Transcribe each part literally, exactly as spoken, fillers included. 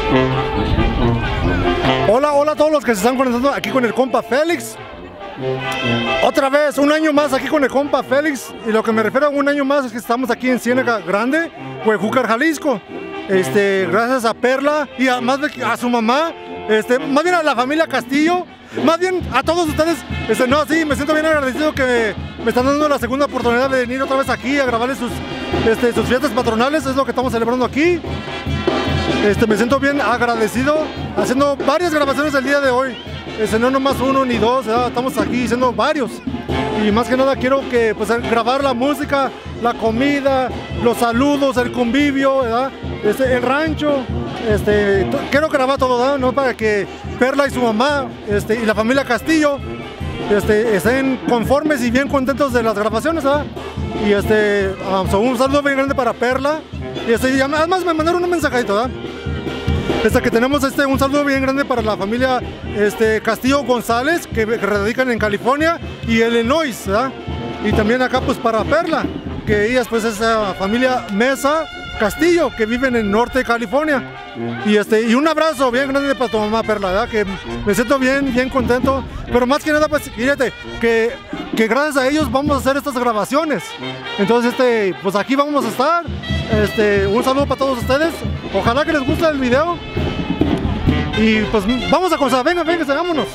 Hola, hola a todos los que se están conectando aquí con el compa Félix. Otra vez, un año más aquí con el compa Félix. Y lo que me refiero a un año más es que estamos aquí en Ciénaga Grande, Huejúcar, Jalisco. Este, gracias a Perla y a, más de, a su mamá, este, más bien a la familia Castillo, más bien a todos ustedes. Este, no, sí, me siento bien agradecido que me, me están dando la segunda oportunidad de venir otra vez aquí a grabarles sus, este, sus fiestas patronales. Es lo que estamos celebrando aquí. Este, me siento bien agradecido haciendo varias grabaciones el día de hoy. Este, no nomás uno ni dos, ¿verdad? Estamos aquí haciendo varios. Y más que nada quiero que, pues, grabar la música, la comida, los saludos, el convivio, ¿verdad? Este, el rancho. Este, quiero grabar todo, ¿verdad? ¿No? Para que Perla y su mamá este, y la familia Castillo este, estén conformes y bien contentos de las grabaciones, ¿verdad? Y este, um, so un saludo bien grande para Perla. Y este, y además me mandaron un mensajito, ¿verdad? Este, que tenemos este, un saludo bien grande para la familia este, Castillo González, que, que radican en California y Illinois, ¿verdad? Y también acá pues para Perla, que ellas pues es la familia Mesa Castillo, que viven en norte de California. Y, este, y un abrazo bien grande para tu mamá Perla, ¿verdad? Que me siento bien, bien contento. Pero más que nada, pues fíjate, que, que gracias a ellos vamos a hacer estas grabaciones. Entonces, este, pues aquí vamos a estar. Este, un saludo para todos ustedes. Ojalá que les guste el video. Y pues vamos a comenzar. Venga, venga, vámonos.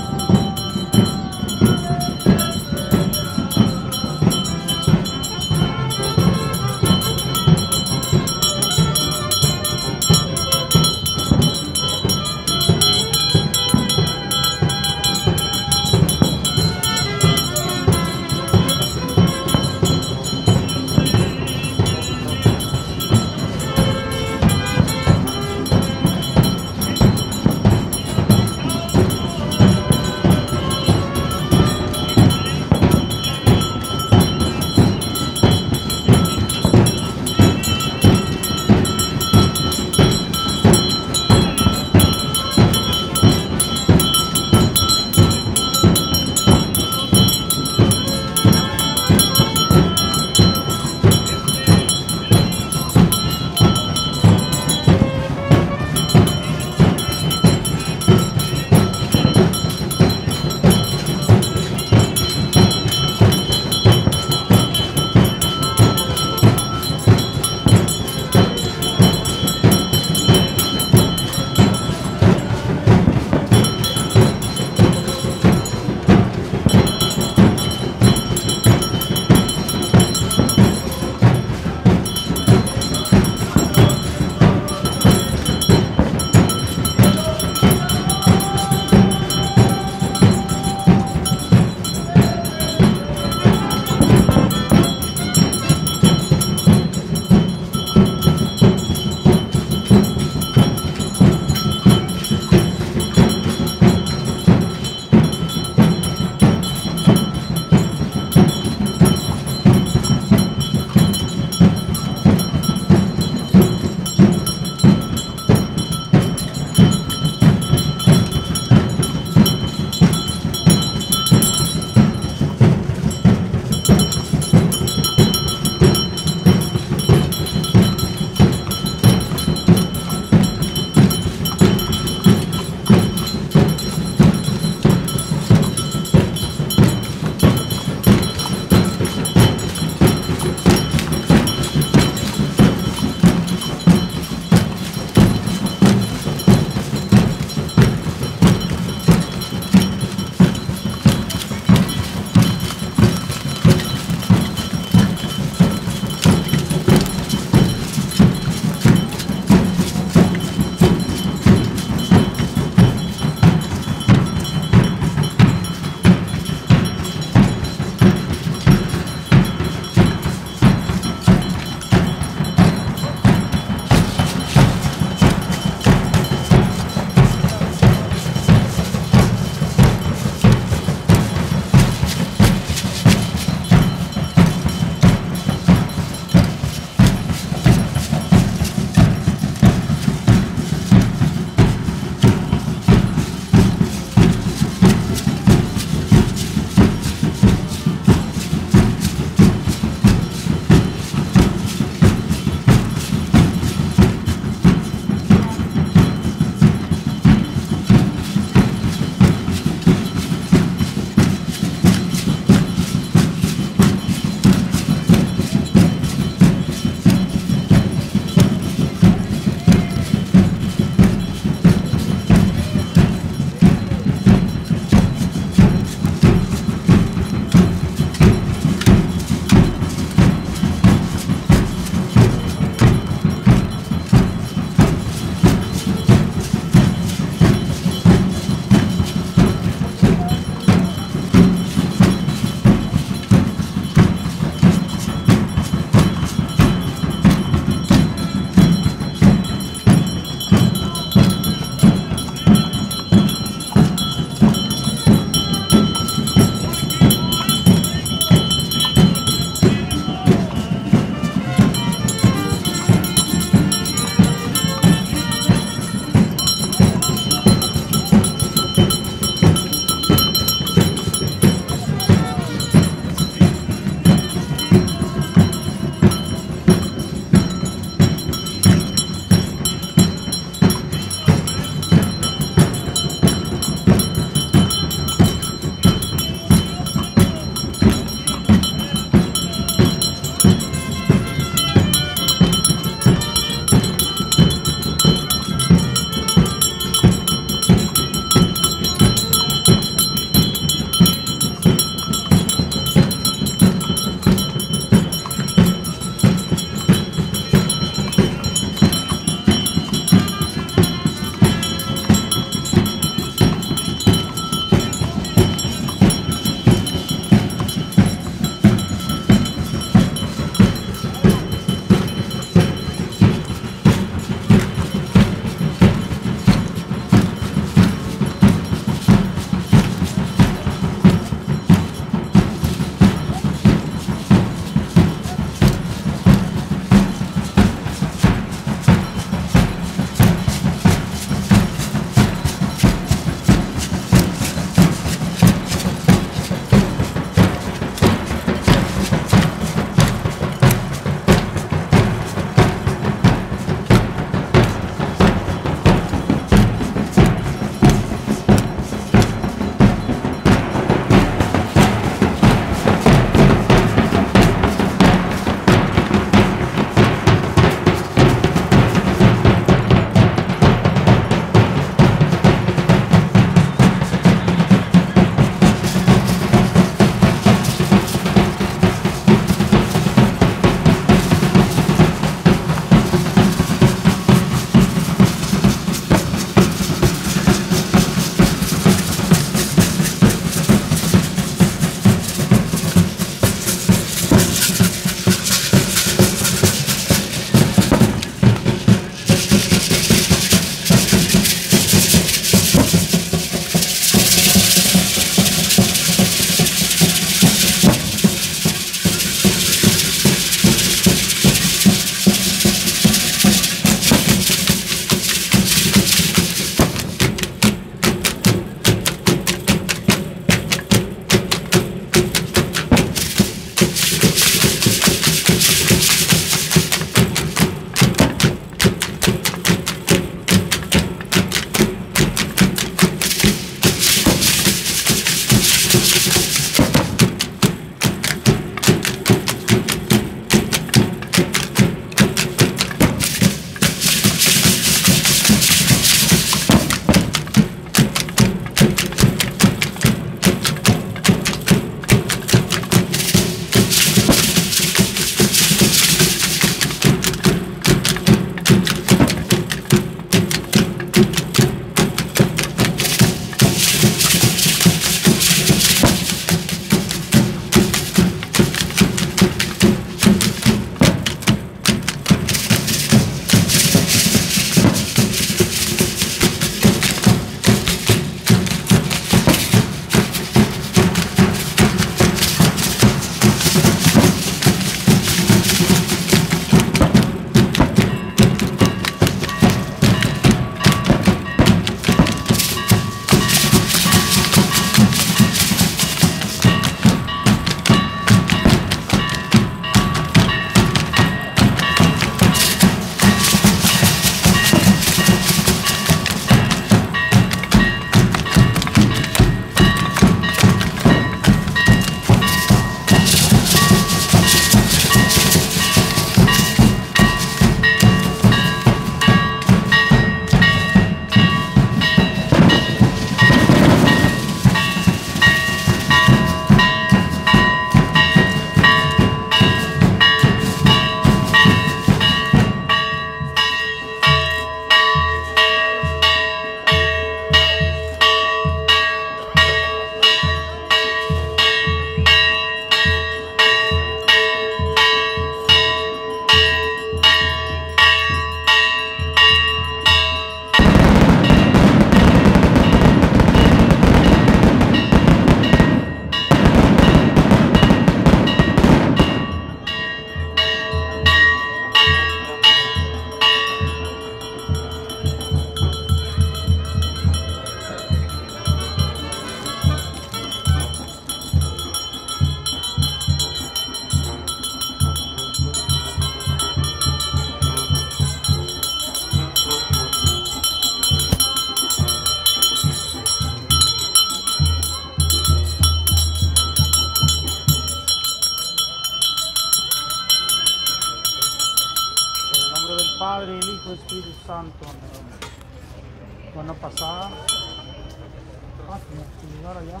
Santo. Van a pasar. Ah, como que llegar allá.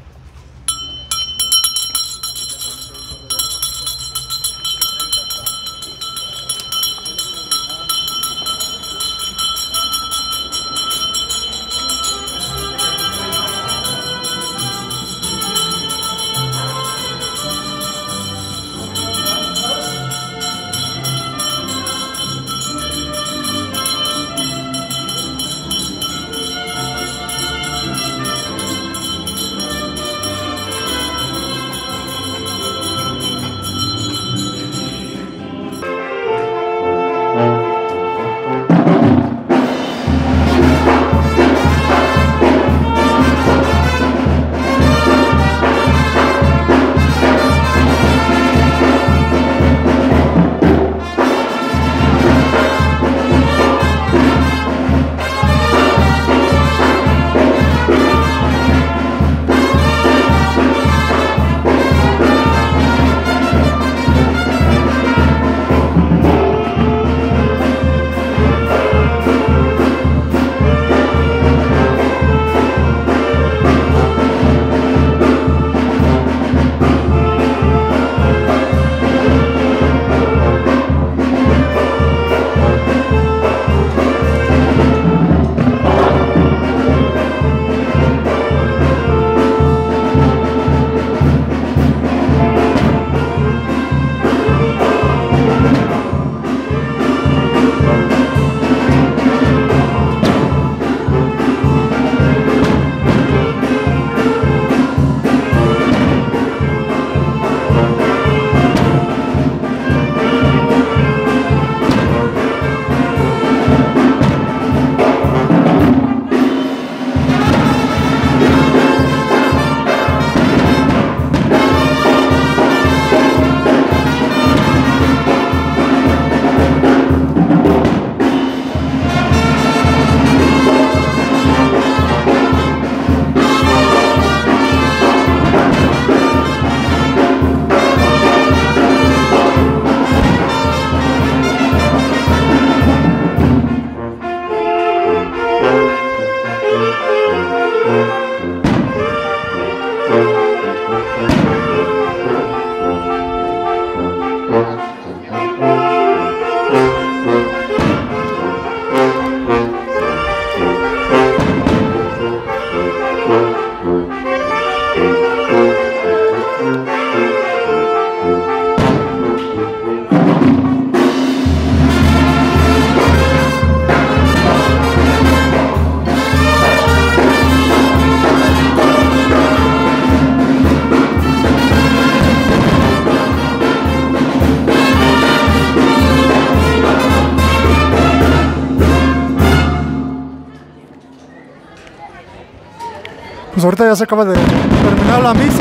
Pues ahorita ya se acaba de terminar la misa.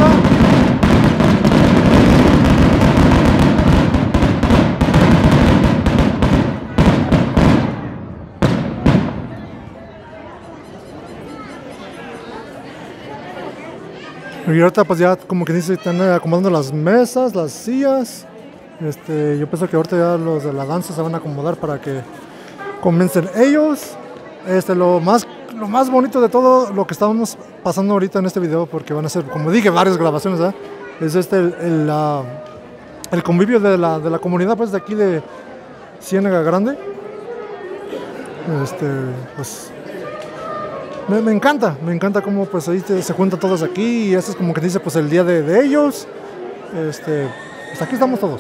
Y ahorita pues ya como que dice, están acomodando las mesas, las sillas. Este, yo pienso que ahorita ya los de la danza se van a acomodar para que comiencen ellos. Este, lo más, lo más bonito de todo lo que estamos pasando ahorita en este video, porque van a ser, como dije, varias grabaciones, ¿eh? Es este, el, el, la, el convivio de la, de la comunidad pues de aquí de Ciénaga Grande. Este, pues me, me encanta, me encanta cómo pues ahí te, se juntan todos aquí y este es como que dice pues el día de, de ellos. Este, pues aquí estamos todos.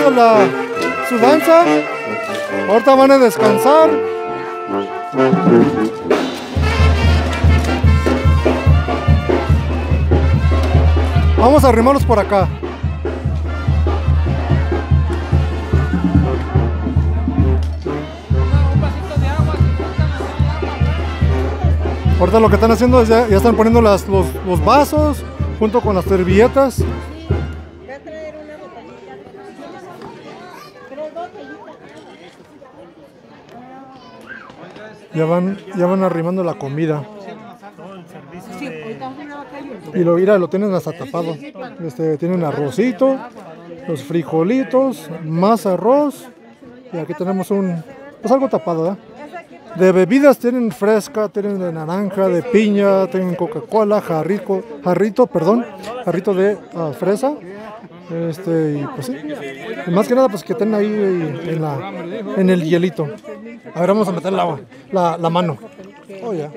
haciendo la, su danza. Ahorita van a descansar. Vamos a arrimarlos por acá. Ahorita lo que están haciendo es ya, ya están poniendo las, los, los vasos junto con las servilletas. Ya van, ya van arrimando la comida. Y lo mira, lo tienen hasta tapado. Este, tienen arrocito, los frijolitos, más arroz. Y aquí tenemos un, pues algo tapado, ¿verdad? De bebidas tienen fresca, tienen de naranja, de piña, tienen Coca-Cola, jarrico, jarrito, perdón, jarrito de uh, fresa. Este, y pues sí. Y más que nada, pues que estén ahí en, la, en el hielito. A ver, vamos a meter el agua, la, la mano. Oh, ya.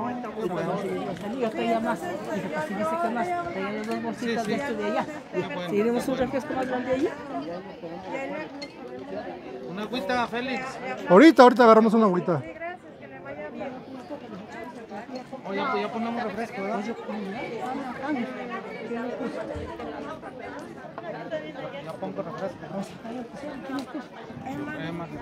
Una agüita, Félix. Ahorita, ahorita agarramos una agüita. Oye, ya, ya ponemos refresco, ¿verdad? Ya pongo refresco. Eh, más.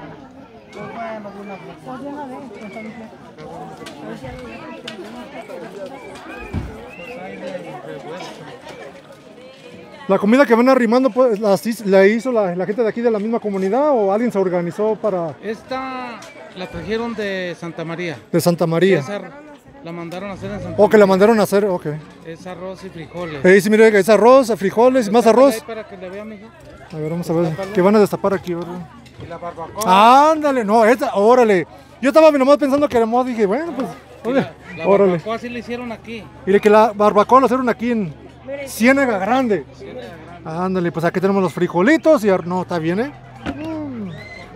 La comida que van arrimando, pues, ¿la, la hizo la, la gente de aquí de la misma comunidad o alguien se organizó para...? Esta la trajeron de Santa María. De Santa María. Esa la mandaron a hacer en Santa O que la mandaron a hacer, ok. Es arroz y frijoles. Eh, sí, mire, es arroz, frijoles, más arroz. Para que le vea, mijo. A ver, vamos a ver. ¿Qué van a destapar aquí ahora? Y la barbacoa. Ándale, no, esta, órale. Yo estaba nomás pensando que era modo, dije, bueno, pues, la, la órale. barbacoa sí la hicieron aquí. Y que la barbacoa la hicieron aquí en Ciénaga Grande. Ándale, pues aquí tenemos los frijolitos y no, está bien, ¿eh? Mm.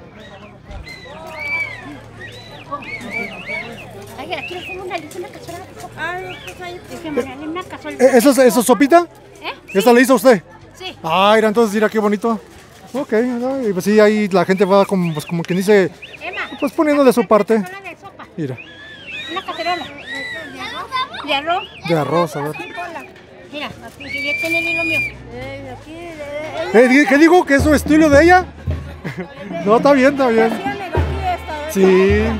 Ay, aquí le pongo una lista, una cazuela de sopa. Ay, pues ahí, déjeme darle una cazuela. ¿Eso es eso, sopita? ¿Eh? ¿Esta la hizo usted? Sí. Ah, mira, entonces mira qué bonito. Ok, ¿no? Y pues sí, ahí la gente va como, pues, como quien dice, Emma, pues poniendo de su parte. una cazuela de sopa. Mira, Una cacerola. ¿De arroz? de arroz, a ver. Mira, aquí ya tiene el hilo mío. Eh, ¿Qué digo? ¿Que es su estilo de ella? No, está bien, está bien. Sí. ¿Eh?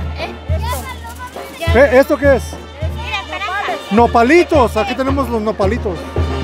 Eh, ¿Esto qué es? Mira, naranja. Nopalitos, aquí tenemos los nopalitos.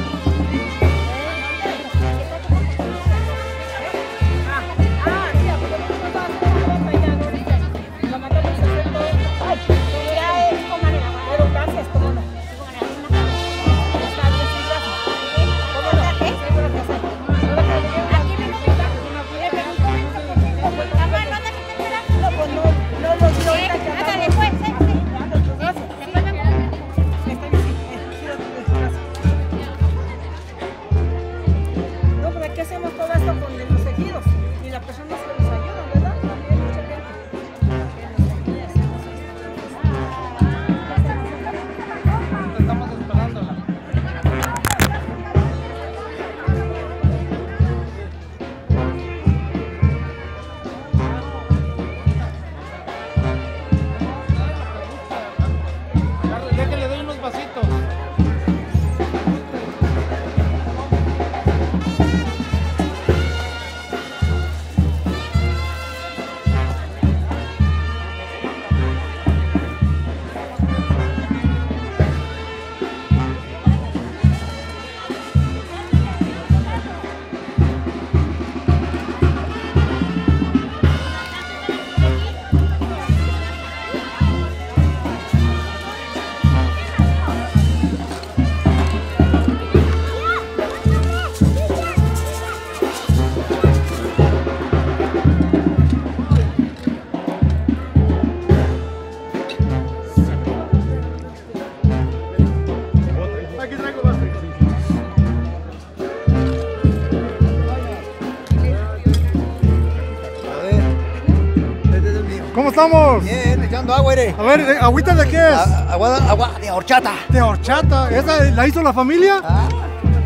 ¿Cómo estamos? Bien, echando agua, ¿eh? A ver, eh, ¿agüita de qué es? A- Agua, agua de horchata. De horchata. ¿Esa la hizo la familia? Ah,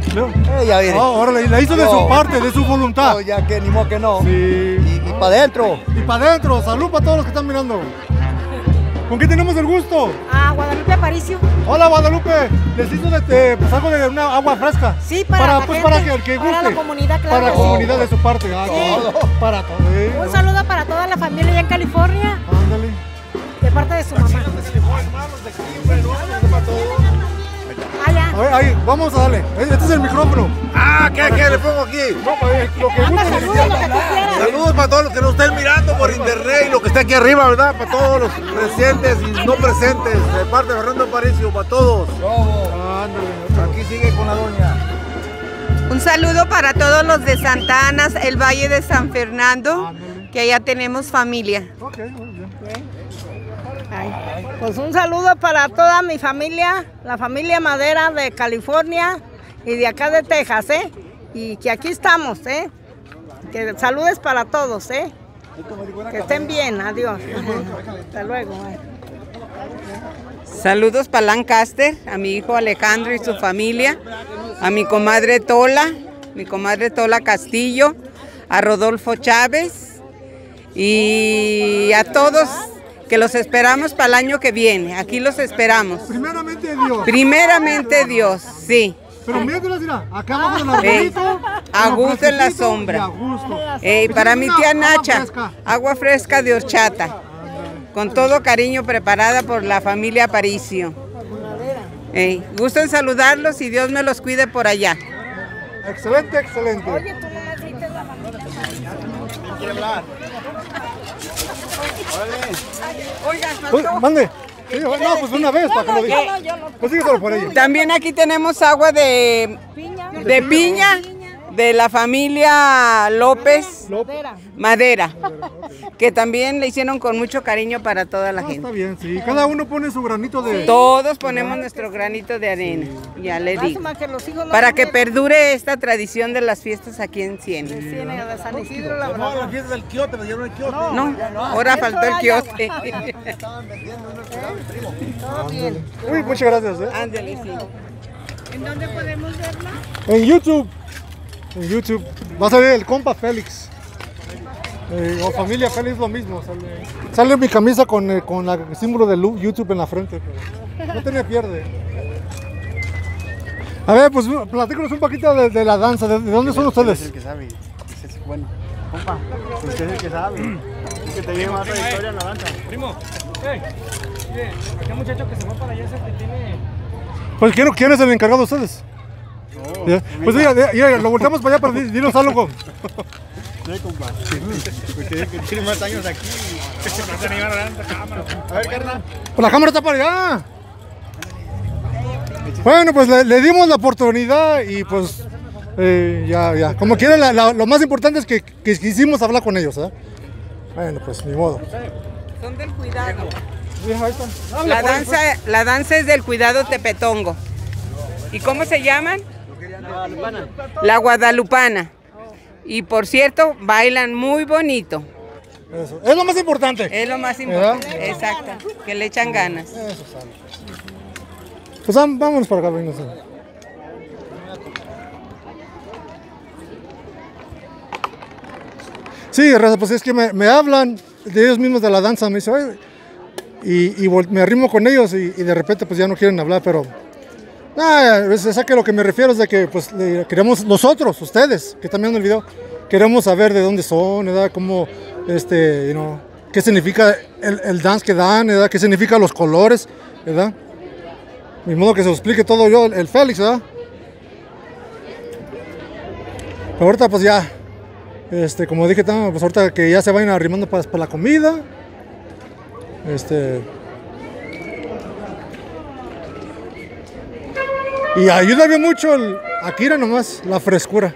¿No? Eh, ya viene. Ah, ahora la, la hizo de No. su parte, de su voluntad. No, ya que ni modo que no. Sí. Y, y para adentro. Y para adentro, salud para todos los que están mirando. ¿Con qué tenemos el gusto? Ah, Guadalupe Aparicio. Hola Guadalupe, les hizo de, de, pues, algo de una agua fresca. Sí, para la pues, gente, para que el que guste. para la comunidad, claro Para la que sí. comunidad de su parte. Ah, Sí. todo. Para todo. eh. Un saludo para toda la familia allá en California, Ándale. de parte de su mamá. Allá. A ver, ahí, vamos a darle. Este es el micrófono. Ah, ¿qué, qué le pongo aquí? No, pues, lo que Anda, guste. saludos, lo que tú quieras. Saludos para todos los que nos estén mirando por internet y los que estén aquí arriba, ¿verdad? Para todos los presentes y no presentes, de parte de Fernando Aparicio, para todos. Ándale. Aquí sigue con la doña. Un saludo para todos los de Santa Ana, el Valle de San Fernando, que allá tenemos familia. Ok, muy bien. Ay, pues un saludo para toda mi familia, la familia Madera de California y de acá de Texas, ¿eh? Y que aquí estamos, ¿eh? Que saludes para todos, ¿eh? Que estén bien, adiós. Hasta luego. eh. Saludos para Lancaster, a mi hijo Alejandro y su familia, a mi comadre Tola, mi comadre Tola Castillo, a Rodolfo Chávez y a todos que los esperamos para el año que viene. Aquí los esperamos. Primeramente Dios. Primeramente Dios, sí. Pero míratelas, mira, acá abajo del arbolito. A con gusto en la fresquecito sombra. y a gusto. Ey, para mi tía Agua Nacha, fresca. agua fresca de horchata, con todo cariño preparada por la familia Aparicio. Ey, gusto en saludarlos y Dios me los cuide por allá. Excelente, excelente. Pues, mande. Sí, no, pues una vez para que lo diga. Pues síguelo por ella. También aquí tenemos agua de, de piña de la familia López Madera, que también le hicieron con mucho cariño para toda la Ah, gente. está bien, sí. Cada uno pone su granito de... Todos ponemos nuestro granito de arena, ya le digo, para que perdure esta tradición de las fiestas aquí en Ciénaga. De San Isidro, la No, verdad. la fiesta del quiote, me dieron el quiote. No, ahora faltó el kiosque. Todo bien. Uy, muchas gracias. ¿eh? Ándale, sí. ¿En dónde podemos verla? En YouTube. En YouTube. Va a salir el compa Félix. Eh, o familia Félix lo mismo. Sale, sale mi camisa con, eh, con la- el símbolo de Lu- YouTube en la frente. Pero no tiene pierde. A ver, pues platícanos un poquito de, de la danza. ¿De, de dónde son ustedes? que sabe. Ese es bueno. Compa, usted es el que sabe. Es que te lleva más trayectoria en la danza. Primo, hey, mire, aquel muchacho que se fue para allá es el que tiene... Pues ¿quién, quién es el encargado de ustedes? Ya, pues mira, ya, ya, lo volteamos para allá para di- dinos algo. Sí, compa. Usted es el que tiene más años aquí. No se animaron a la cámara. A ver, carnal. Pues la cámara está para allá. Bueno, pues le, le dimos la oportunidad y pues eh, ya, ya. Como quiera, la- la- lo más importante es que, que quisimos hablar con ellos, ¿eh? Bueno, pues ni modo. Son del cuidado. Ya, ahí están. Habla La por ahí, danza, la danza es del cuidado tepetongo. ¿Y cómo se llaman? La guadalupana. Y por cierto, bailan muy bonito. pues. Eso. Es lo más importante. Es lo más importante. Exacto. Que le echan ganas. Eso sale. Pues vam- vámonos para acá, vénganse. Sí, raza, pues es que me, me hablan de ellos mismos de la danza, me dicen, "Oye", y, y vol- me arrimo con ellos y, y de repente pues ya no quieren hablar, pero ah, es, es a que lo que me refiero es de que pues le- queremos nosotros, ustedes, que están viendo el video, queremos saber de dónde son, ¿verdad? Cómo, este, you know, qué significa el, el dance que dan, ¿verdad? Qué significa los colores, ¿verdad? De modo que se lo explique todo yo, el Félix, ¿verdad? Pero ahorita pues ya, este, como dije, tam- pues ahorita que ya se vayan arrimando para, para la comida, este... Y ayuda bien mucho el, aquí era nomás la frescura.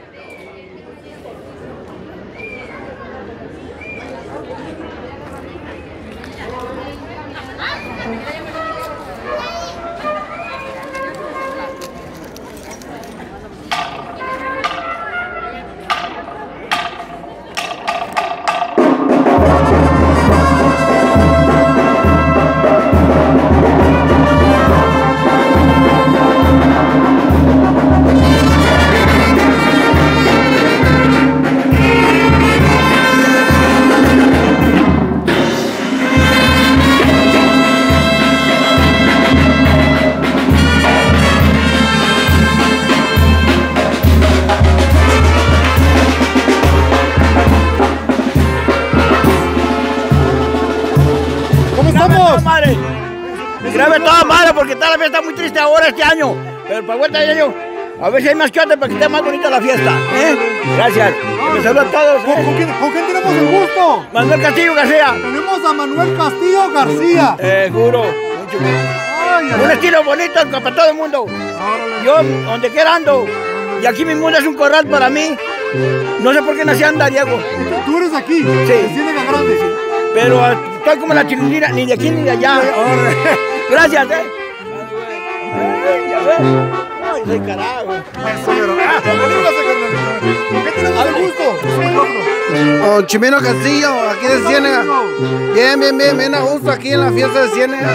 Grabe toda madre porque tal vez está muy triste ahora este año. Pero para vuelta de año, a ver si hay más que antes para que esté más bonita la fiesta. ¿eh? Gracias. Les saludo a todos. ¿Con, con, quién, ¿Con quién tenemos el gusto? Manuel Castillo García. Tenemos a Manuel Castillo García. Eh, juro. Mucho ay, ay, un estilo bonito para todo el mundo. Yo donde quiera ando. Y aquí mi mundo es un corral para mí. No sé por qué nací andariego. ¿Tú eres aquí? Sí. De Ciénega Grande. Sí. Pero uh, estoy como la chilindrina, ni de aquí ni de allá. Gracias, eh. Ay, ya ves. Ay, soy carajo. Eso, pero. Ah, ¿con qué tenemos el gusto? Con Chimino Castillo, aquí de Ciénega. Bien, bien, bien, bien a gusto aquí en la fiesta de Ciénega.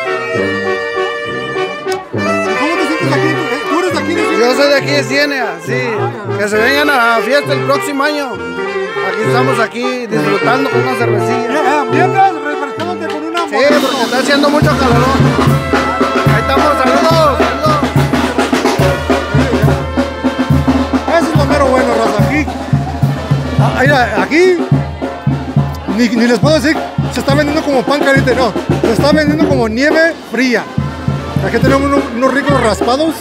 ¿Cómo te sientes aquí? ¿Tú eres de aquí de Ciénega? Yo soy de aquí de Ciénega, sí. Que se vengan a la fiesta el próximo año. Aquí estamos aquí disfrutando con una cervecilla. Mientras, refrescándote con una. Sí, porque está haciendo mucho calor. Ahí estamos, saludos, saludos. Eso es lo mero bueno, raza. Aquí, ah, mira, aquí, ni, ni les puedo decir, se está vendiendo como pan caliente, no. Se está vendiendo como nieve fría. Aquí tenemos unos, unos ricos raspados.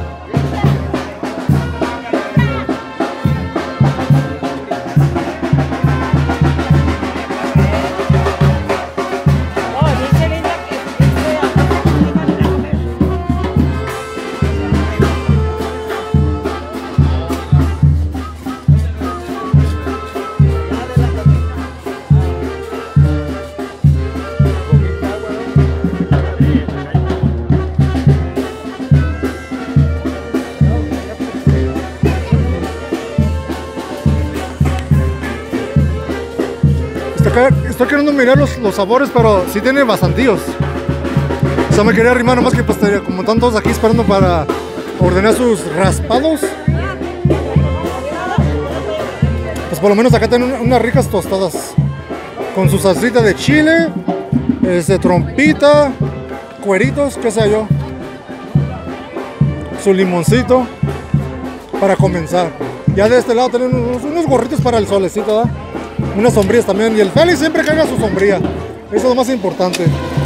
Estoy queriendo mirar los, los sabores, pero sí tiene bastantillos. O sea, me quería arrimar nomás que pues, como están todos aquí esperando para ordenar sus raspados. Pues por lo menos acá tienen unas ricas tostadas. Con su salsita de chile, este, trompita, cueritos, qué sé yo. Su limoncito para comenzar. Ya de este lado tienen unos, unos gorritos para el solecito, ¿verdad? Unas sombrillas también, y el Félix siempre carga su sombría. Eso es lo más importante.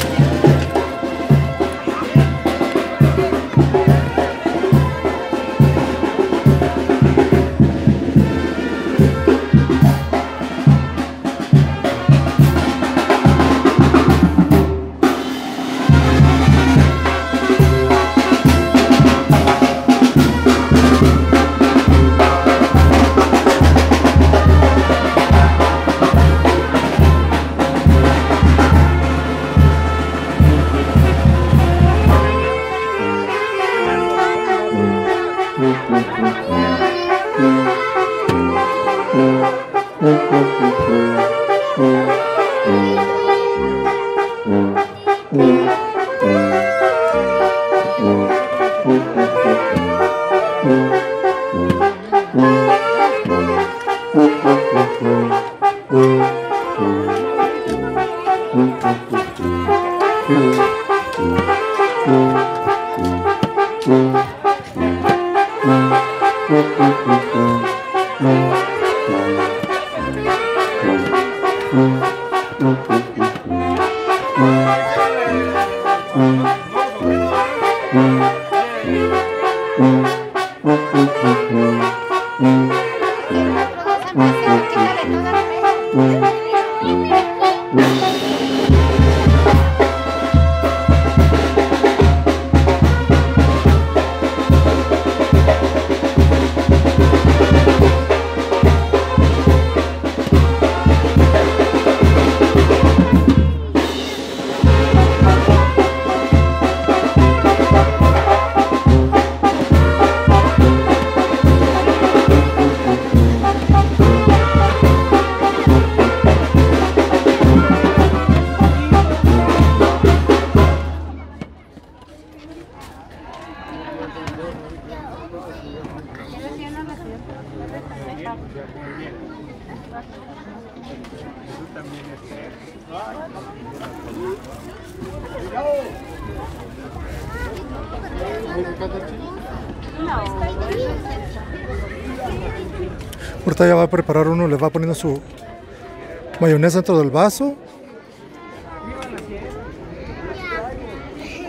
Ahorita ya va a preparar uno, le va poniendo su mayonesa dentro del vaso.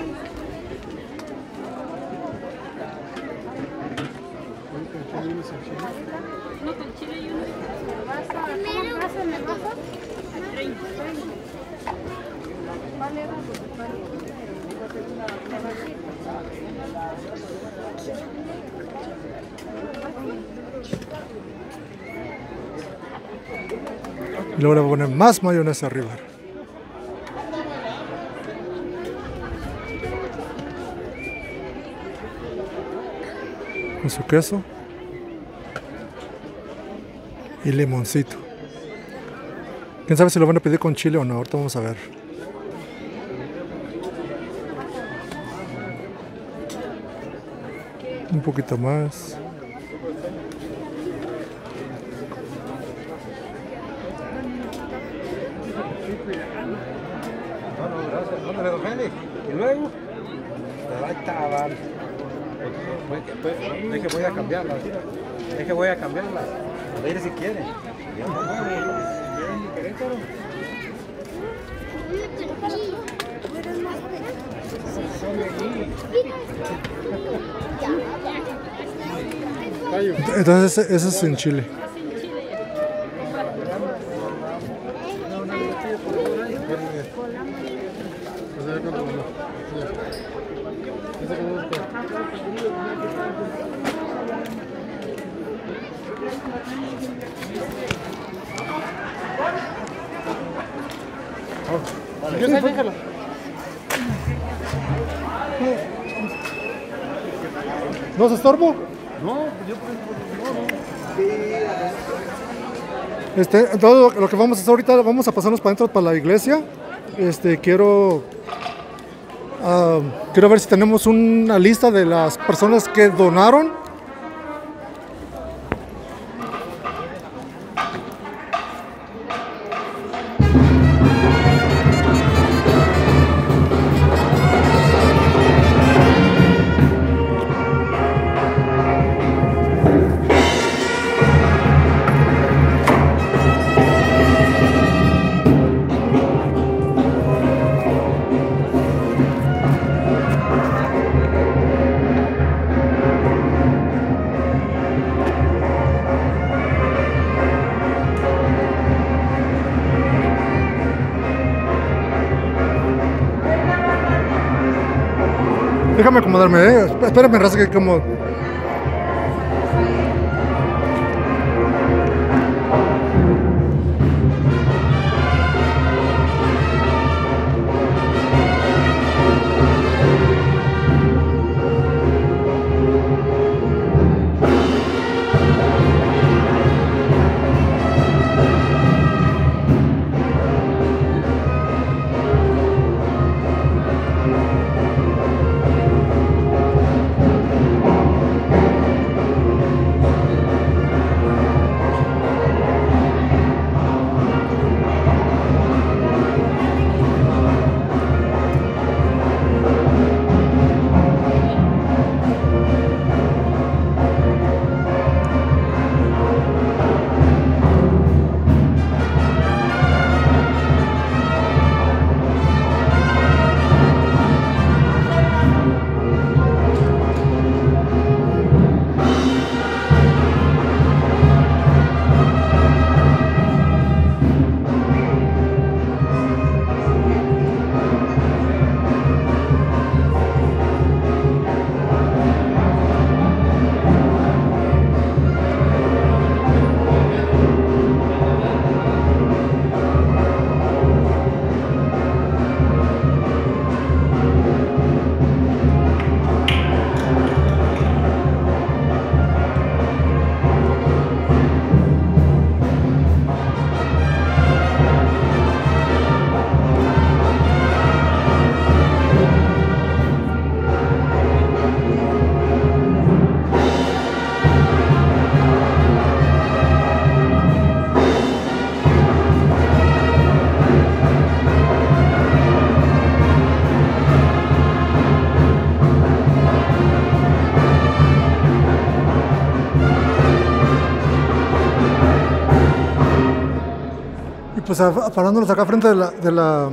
Y luego le voy a poner más mayonesa arriba. Con su queso. Y limoncito. Quién sabe si lo van a pedir con chile o no. Ahorita vamos a ver. Un poquito más. Y luego, te va a estar. Es que voy a cambiarla. Es que voy a cambiarla. A ver si quiere. Entonces ese es sin chile. ¿No se estorbo? No, yo Este, todo lo que vamos a hacer ahorita, vamos a pasarnos para adentro para la iglesia. Este, quiero uh, quiero ver si tenemos una lista de las personas que donaron. Déjame acomodarme, eh. Espérame, raza, que como... Pues parándonos acá frente de la, de la,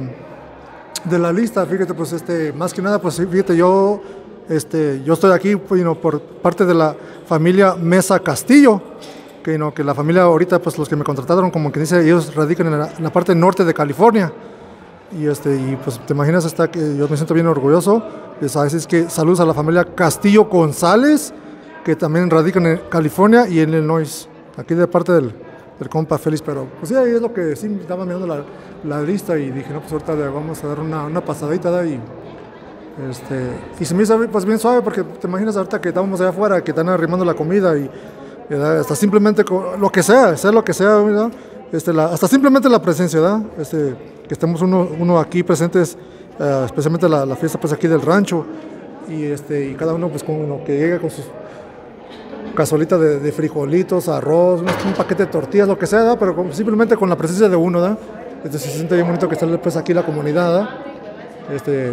de la lista, fíjate, pues este, más que nada, pues fíjate, yo, este, yo estoy aquí pues, you know, por parte de la familia Mesa Castillo, que, you know, que la familia ahorita, pues los que me contrataron, como que dice, ellos radican en la, en la parte norte de California. Y, este, y pues te imaginas, hasta que yo me siento bien orgulloso. Y sabes, es que saludos a la familia Castillo González, que también radican en California y en Illinois, aquí de parte del, del compa Félix. Pero pues sí, ahí es lo que sí estaba mirando la, la lista y dije, no, pues ahorita le vamos a dar una, una pasadita, ¿da? Y, este, y se me hizo pues bien suave, porque te imaginas ahorita que estábamos allá afuera, que están arrimando la comida y, y hasta simplemente lo que sea, sea lo que sea, ¿verdad? Este, la, hasta simplemente la presencia, ¿verdad? Este, que estemos uno, uno aquí presentes, uh, especialmente la, la fiesta pues aquí del rancho, y, este, y cada uno pues con lo que llega con sus cazuelitas de, de frijolitos, arroz, un, un paquete de tortillas, lo que sea, ¿verdad? Pero con, simplemente con la presencia de uno, ¿verdad? Este, se siente bien bonito que esté pues aquí la comunidad, ¿verdad? Este,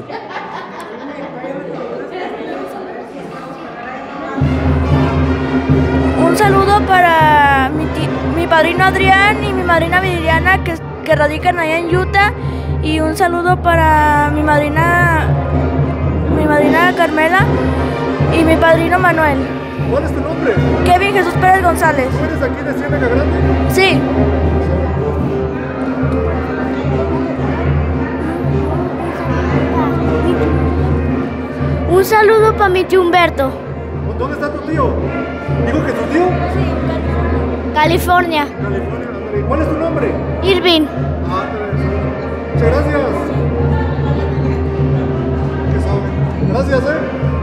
Un saludo para mi, mi padrino Adrián y mi madrina Viridiana, que, que radican allá en Utah, y un saludo para mi madrina mi madrina Carmela y mi padrino Manuel. ¿Cuál es tu nombre? Kevin Jesús Pérez González. ¿Tú eres aquí de Ciénaga Grande? Sí. Un saludo para mi tío Humberto. ¿Dónde está tu tío? ¿Digo que tu tío? Sí, California. California. ¿Cuál es tu nombre? Irving. Ah, muchas gracias. ¿Qué sabe? Gracias, eh.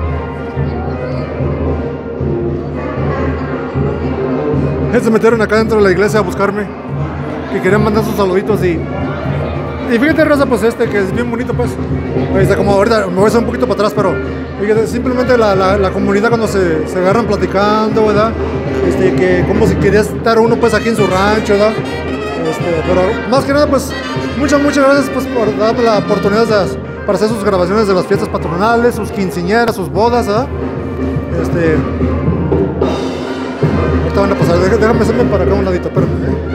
Se metieron acá dentro de la iglesia a buscarme, que querían mandar sus saluditos y... Y fíjate, Rosa, pues este, que es bien bonito, pues. Este, como ahorita me voy a hacer un poquito para atrás, pero fíjate, simplemente la, la, la comunidad cuando se, se agarran platicando, ¿verdad? Este, que como si quería estar uno, pues, aquí en su rancho, ¿verdad? Este, pero más que nada, pues, muchas, muchas gracias, pues, por dar la oportunidad de, para hacer sus grabaciones de las fiestas patronales, sus quinceañeras, sus bodas, ¿verdad? Este... Ahorita van a pasar, déjame hacerme para acá un ladito, espérame, ¿eh?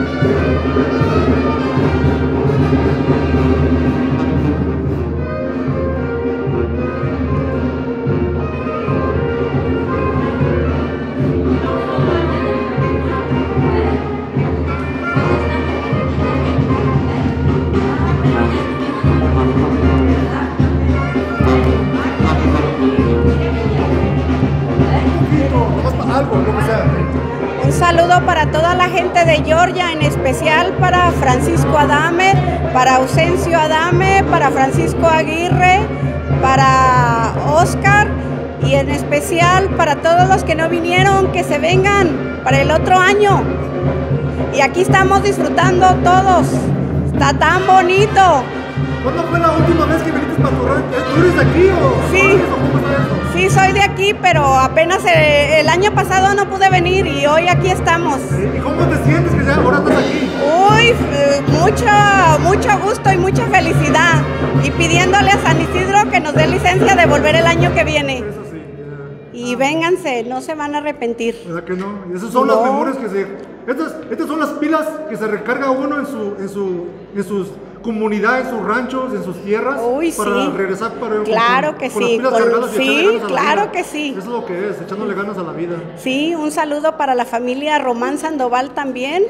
Un saludo para toda la gente de Georgia, en especial para Francisco Adame, para Ausencio Adame, para Francisco Aguirre, para Oscar y en especial para todos los que no vinieron, que se vengan para el otro año. Y aquí estamos disfrutando todos. Está tan bonito. ¿Cuándo fue la última vez que viniste para tu rancho? ¿Tú eres de aquí o...? Sí, sí, soy de aquí, pero apenas el, el año pasado no pude venir y hoy aquí estamos. ¿Y cómo te sientes que ya ahora estás aquí? Uy, mucho, mucho gusto y mucha felicidad. Y pidiéndole a San Isidro que nos dé licencia de volver el año que viene. Eso sí. Y vénganse, no se van a arrepentir. ¿Verdad que no? Y esas son no. las memorias que se... Estas, estas son las pilas que se recarga uno en, su, en, su, en sus comunidades, en sus ranchos, en sus tierras. Uy, para sí. regresar para claro con, que con sí. las pilas cargadas y sí, echarle ganas a claro la vida. que sí. Eso es lo que es, echándole ganas a la vida. Sí, un saludo para la familia Román Sandoval también.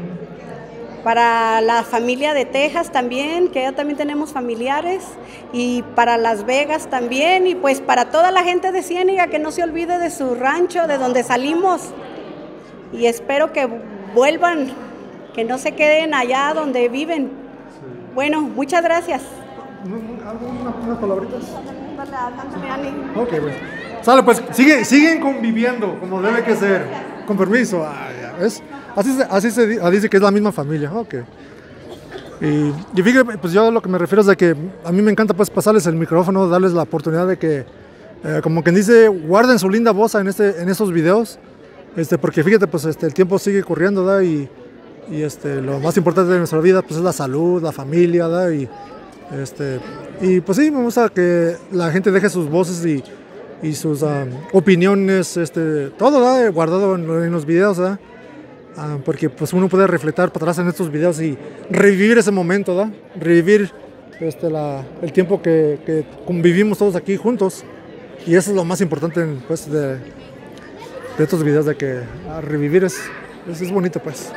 Para la familia de Texas también, que ya también tenemos familiares, y para Las Vegas también, y pues para toda la gente de Ciénaga, que no se olvide de su rancho, de donde salimos, y espero que vuelvan, que no se queden allá donde viven. Sí. Bueno, muchas gracias. ¿Algunas unas palabritas? Ok, pues. Sale, pues, sigue, siguen conviviendo como debe que ser, con permiso. Ah, ya, ¿ves? Así se, así se dice que es la misma familia, ok. Y, y fíjate, pues yo lo que me refiero es de que a mí me encanta pues pasarles el micrófono, darles la oportunidad de que, eh, como quien dice, guarden su linda voz en, este, en estos videos, este, porque fíjate, pues este, el tiempo sigue corriendo, ¿da? Y, y este, lo más importante de nuestra vida pues es la salud, la familia, ¿da? Y, este, y pues sí, me gusta que la gente deje sus voces y, y sus um, opiniones, este, todo, ¿da? Guardado en, en los videos, ¿da? Uh, porque pues uno puede reflejar para atrás en estos videos y revivir ese momento, ¿da? Revivir este, la, el tiempo que, que convivimos todos aquí juntos, y eso es lo más importante pues, de, de estos videos, de que uh, revivir es, es, es bonito pues.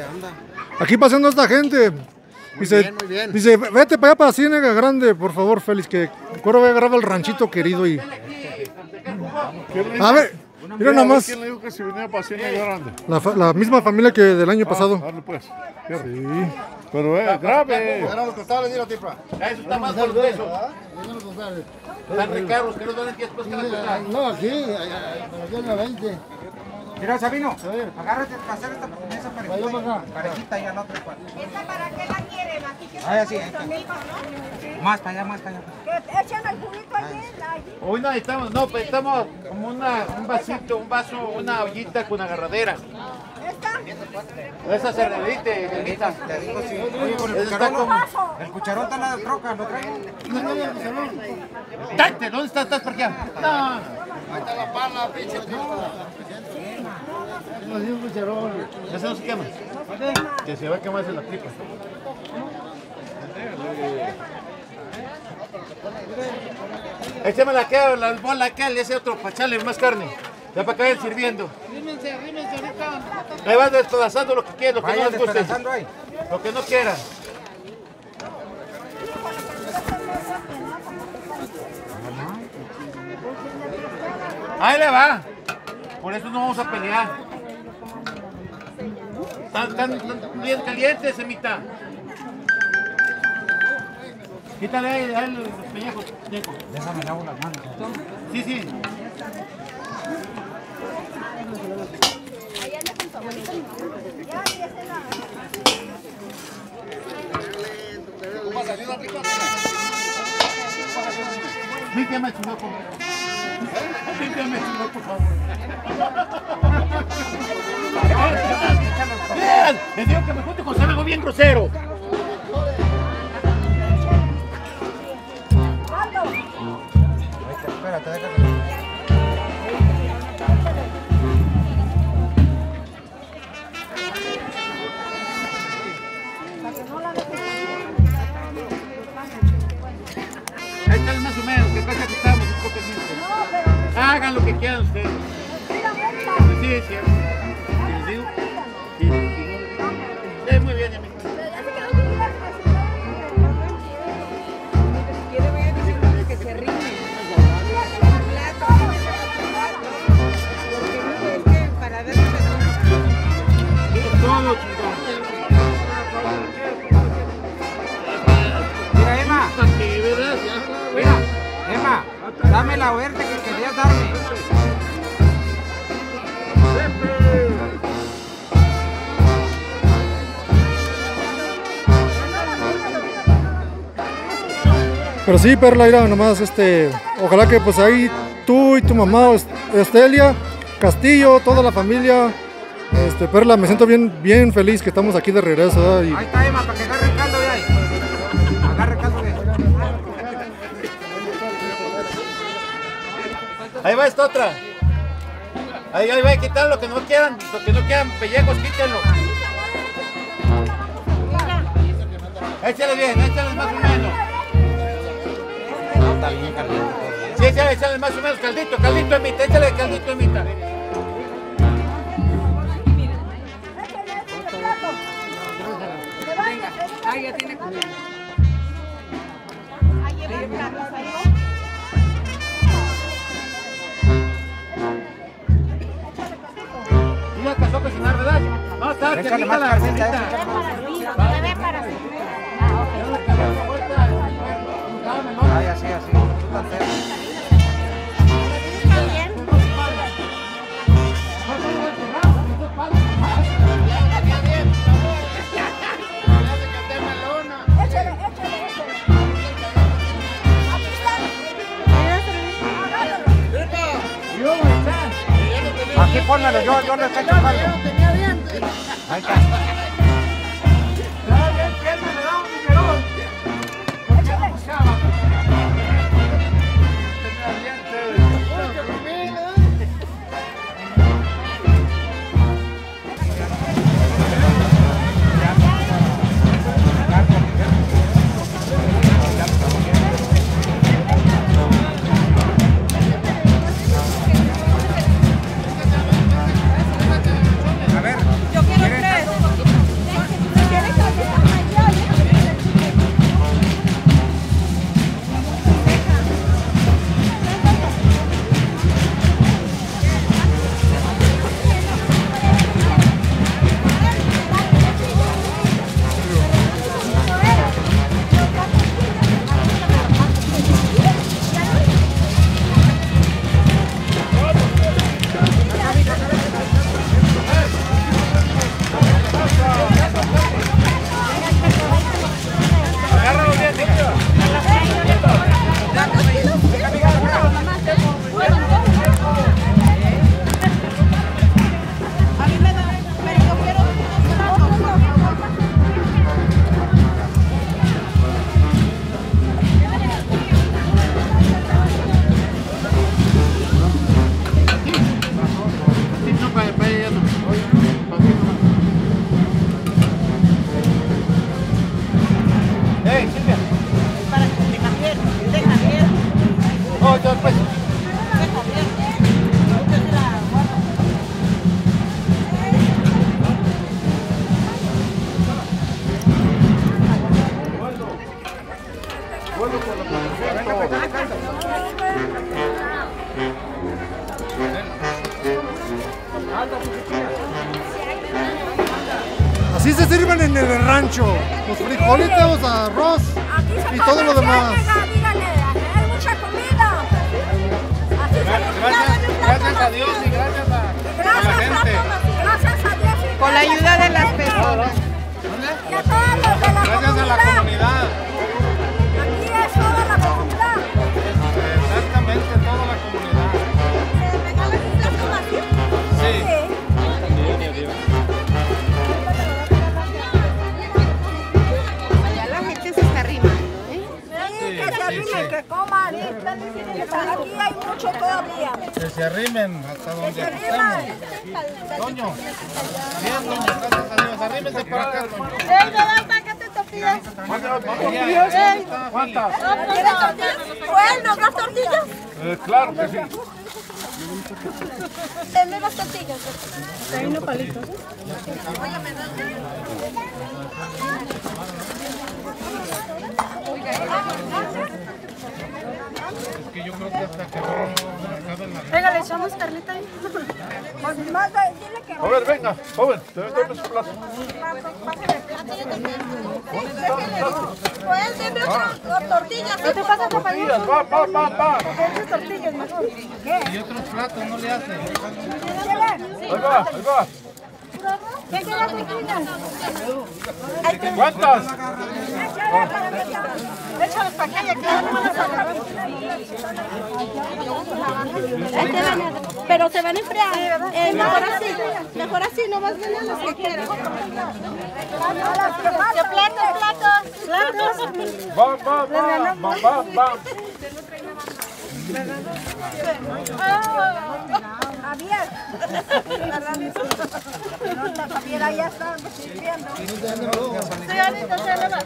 Aquí pasando esta gente. Muy Dice, bien, muy bien. dice, vete para allá para Ciénaga Grande, por favor, Félix, que Cuero voy a agarrar el ranchito querido y... A ver, mira nomás. ¿Quién le dijo que se venía para Ciénaga Grande? La, fa- la misma familia que del año Ah, pasado. dale pues. Sí. Pero es grave. Eso está más por eso. Están de carros que no dan diez pesos cada cosa. No, aquí, aquí en la veinte. Mira, Sabino, agárrate para hacer esta esa parejita. Vaya para acá. Parejita y al otro cual. ¿Esta para qué la quieren? Aquí que Ah, sí, ahí son está. amigos, ¿no? Más para allá, más para allá. Que echen el juguito allí, allí. Hoy no necesitamos, no, necesitamos como una, un vasito, un vaso, una ollita con agarradera. ¿Esta? Esa se derrite, Delita. Te digo, sí. Oye, con el Eso está cucharón, como- el cucharón está en la troca, ¿lo traen? ¡Date! ¿Dónde estás? ¿Estás parqueado? No. Ahí está la pala, pinche. Un cucharón. Ese no se quema. Que se va a quemar en la tripa. Échame la que, la bola acá, le hace otro para echarle más carne. Ya para caer sirviendo. Rímense, rímense ahorita. Ahí van despedazando lo que quieran, lo que Vayan no les guste. despedazando ahí. Lo que no quieran. Ahí le va. Por eso no vamos a pelear. Están, están- están bien calientes, semita. Quítale ahí, ahí los pellejos, Nico. Déjame lavo las manos. Sí, sí. Límpiame el chinoco. Límpiame el chinoco, por favor. Bien, les digo que me junte con algo bien grosero. Espérate, déjate. Ahí está el más o menos, que pasa que estamos un poco pendientes. Hagan lo que quieran ustedes. Sí, sí, sí. ¿Les digo? Sí, sí. Sí, muy bien, amigo. Que se rime. Para ver Todo chingón. Mira, Emma. Sí, ¿verdad? Mira, Emma, dame la oferta que querías darme. Pero sí, Perla, mira, nomás, este, ojalá que pues ahí tú y tu mamá, Est- Estelia, Castillo, toda la familia, este, Perla, me siento bien, bien feliz que estamos aquí de regreso, ¿verdad? Y- Ahí está Emma, para que agarre el caldo de ahí. Agarre el caldo de ahí. Ahí va esta otra. Ahí, ahí va, quitar lo que no quieran, lo que no quieran pellejos, quítenlo. Échale bien, échale más o menos. Está bien caliente. Sí, échale, échale más o menos, caldito, caldito en mitad, échale caldito en mitad. Ay, ya tiene comida. ¿Y ya alcanzó a cocinar, verdad? No, está, que Échale quita más la carnita, carnita. Ay, así, así. Tú tan feo. Aquí pónmelo, yo, yo le estoy chocando. Ahí está. A ver, Yo quiero ¿quieres tres. algo? Oh, ya, pues. Así se sirven en el rancho, los frijolitos, arroz y todo lo demás. Hay mucha comida. Gracias, gracias a Dios y gracias a, a la gente. Gracias a Dios. Con la ayuda de las personas. Y a todos los de la Gracias a la comunidad. Aquí es toda la comunidad. Exactamente, toda la comunidad. Sí. Ya la gente se está arrimando, ¿eh? Sí, que se arrimen, que coman. Aquí hay mucho todavía. Que se arrimen hasta donde estemos. Toño. Bien, Toño, gracias a Dios. Arrímense por acá, Toño. ¡Ey, me dan paquete tortillas! ¿Cuántas? ¿Joel, nos das tortillas? Eh, claro que sí. Deme las tortillas. Hay unos palitos. Es que yo creo que hasta que no acaben la... Venga, le echamos carnita ahí. Más, dile que... A ver, venga, joven, dame su plato. Joel, deme otras tortillas. ¿Qué te pasa, compañero? Tortillas, va, va, va, va. Esas tortillas mejor. Y otros platos no le hacen. Ahí va, ahí va. ¿Qué quieres tortillas? ¿Cuántas? Échalas para acá y aquí no van a sacar. Pero se van a enfriar. Eh, mejor así. Mejor así, nomás ven a las que quieran. ¿Qué platos, platos? Platos. Va, va, va, va, va, va. Javier. Javier, ahí está sirviendo. Sí, ahorita se le va.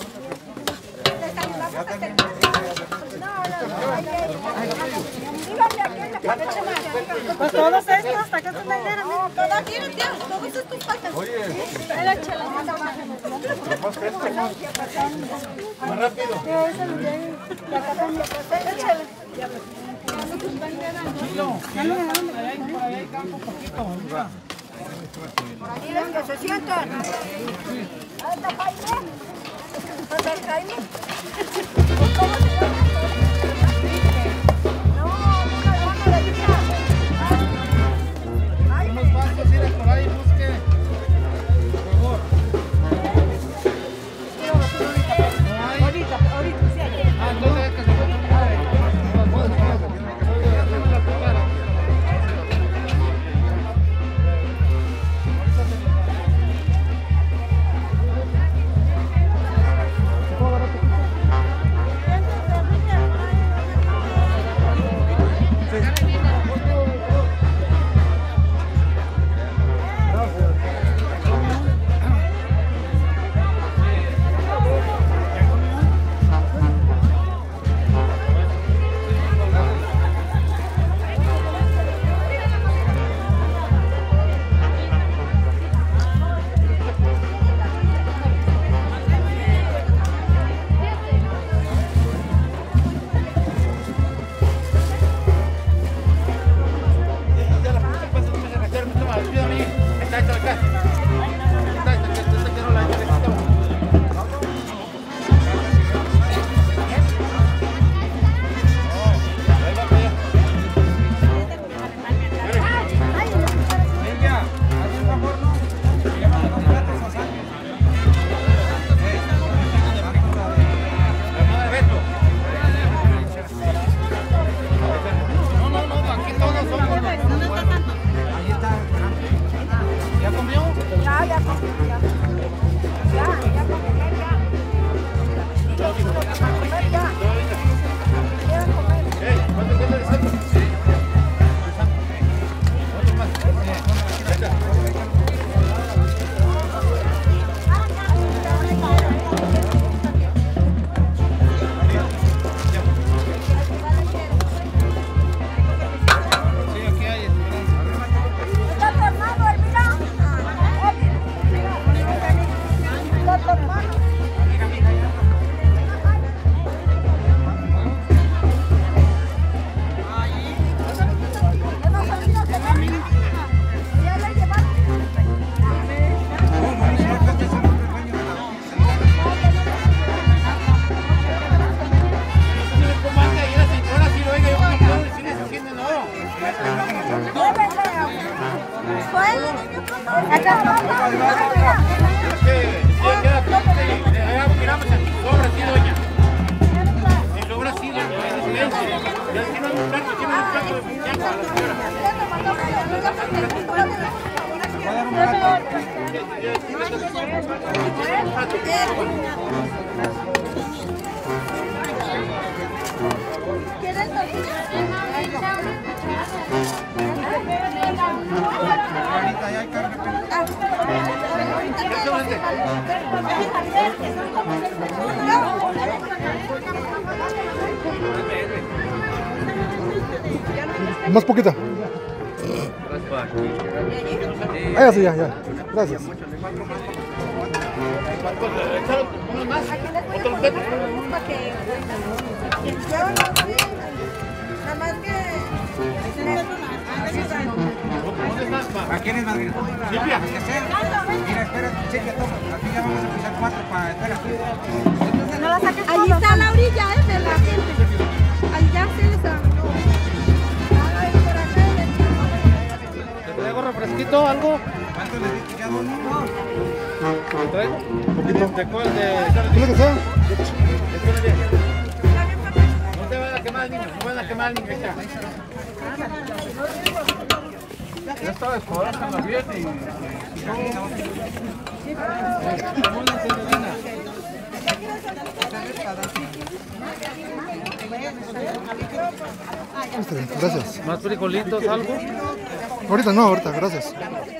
Pues todos estos, hasta que la idea, no, todas tienen, tío, todos estos faltan. Oye. Échale. Más rápido. Échale. Miren que se sientan. ¿Dónde Jaime? ¿Dónde está Jaime? ¿Cómo se llama? No, una lona de vida. Unos pasos, ir por ahí, busque. Por favor. Ahorita, ahorita, sí, aquí. Ah, entonces es que se puede. Más poquita. Ah, ya, sí, ya, ya. Gracias. ¿Uno más? ¿Otro usted? Nada más que... ¿A quién es Madrid? Silvia. Mira, espera, cheque todo. Aquí ya vamos a empezar cuatro para... Espera. No la saques. Allí está la orilla, ¿eh? De la gente. Allá se les da. ¿Te traigo refresquito algo? ¿Cuánto le diste ya, don? ¿Te traigo? Un poquito. ¿De cuál? ¿De ¿Qué es lo que sea? No te van a quemar el niño, no van a quemar el niño. Ya estaba descuadrada en la piel y... Gracias. ¿Más frijolitos, algo? Ahorita no, ahorita, gracias.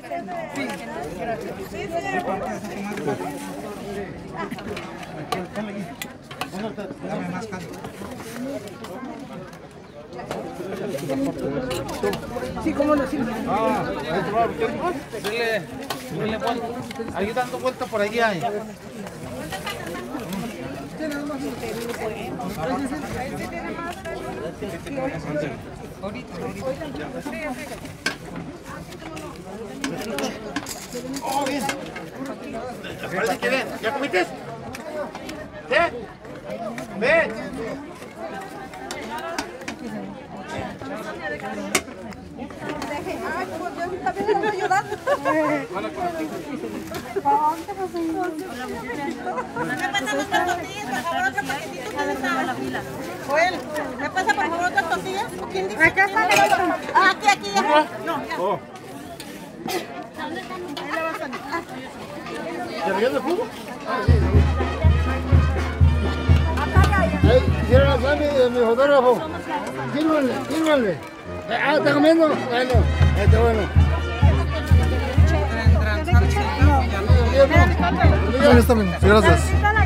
Dame más caldo. Sí, cómo no, sí. Ah, ahí te va, dile, dile vuelta. Ahí dando vuelta por allí hay. Oh, bien. Parece que ven. ¿Ya comiste? ¿Qué? Ven. Ay, como yo también le voy a ayudar. Joel, ¿me pasa por favor otras tortillas? ¿Quién dice? Acá está la otra. Ah, aquí, aquí, ya. No, ya. Oh. ¿Se rellena de jugo? Quiero la sangre de mi fotógrafo. Sírvanle, sírvanle. Ah, ¿está comiendo? Bueno, está bueno. No, está bien, gracias.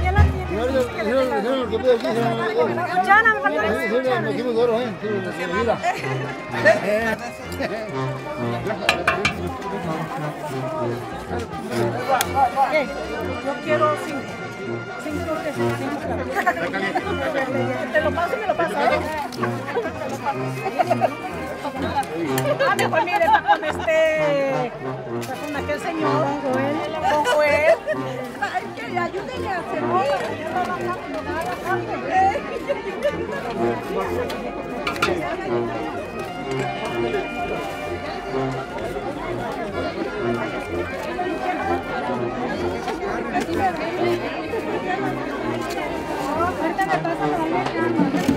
Yo quiero cinco. Cinco pesos, cinco. Te lo paso y me lo paso, ¿eh? Ah, mejor mire, está con este... Está con aquel señor. Con Joel. Con Joel. Ay, que ayúdenle a servir. Ahorita me pasa por allá.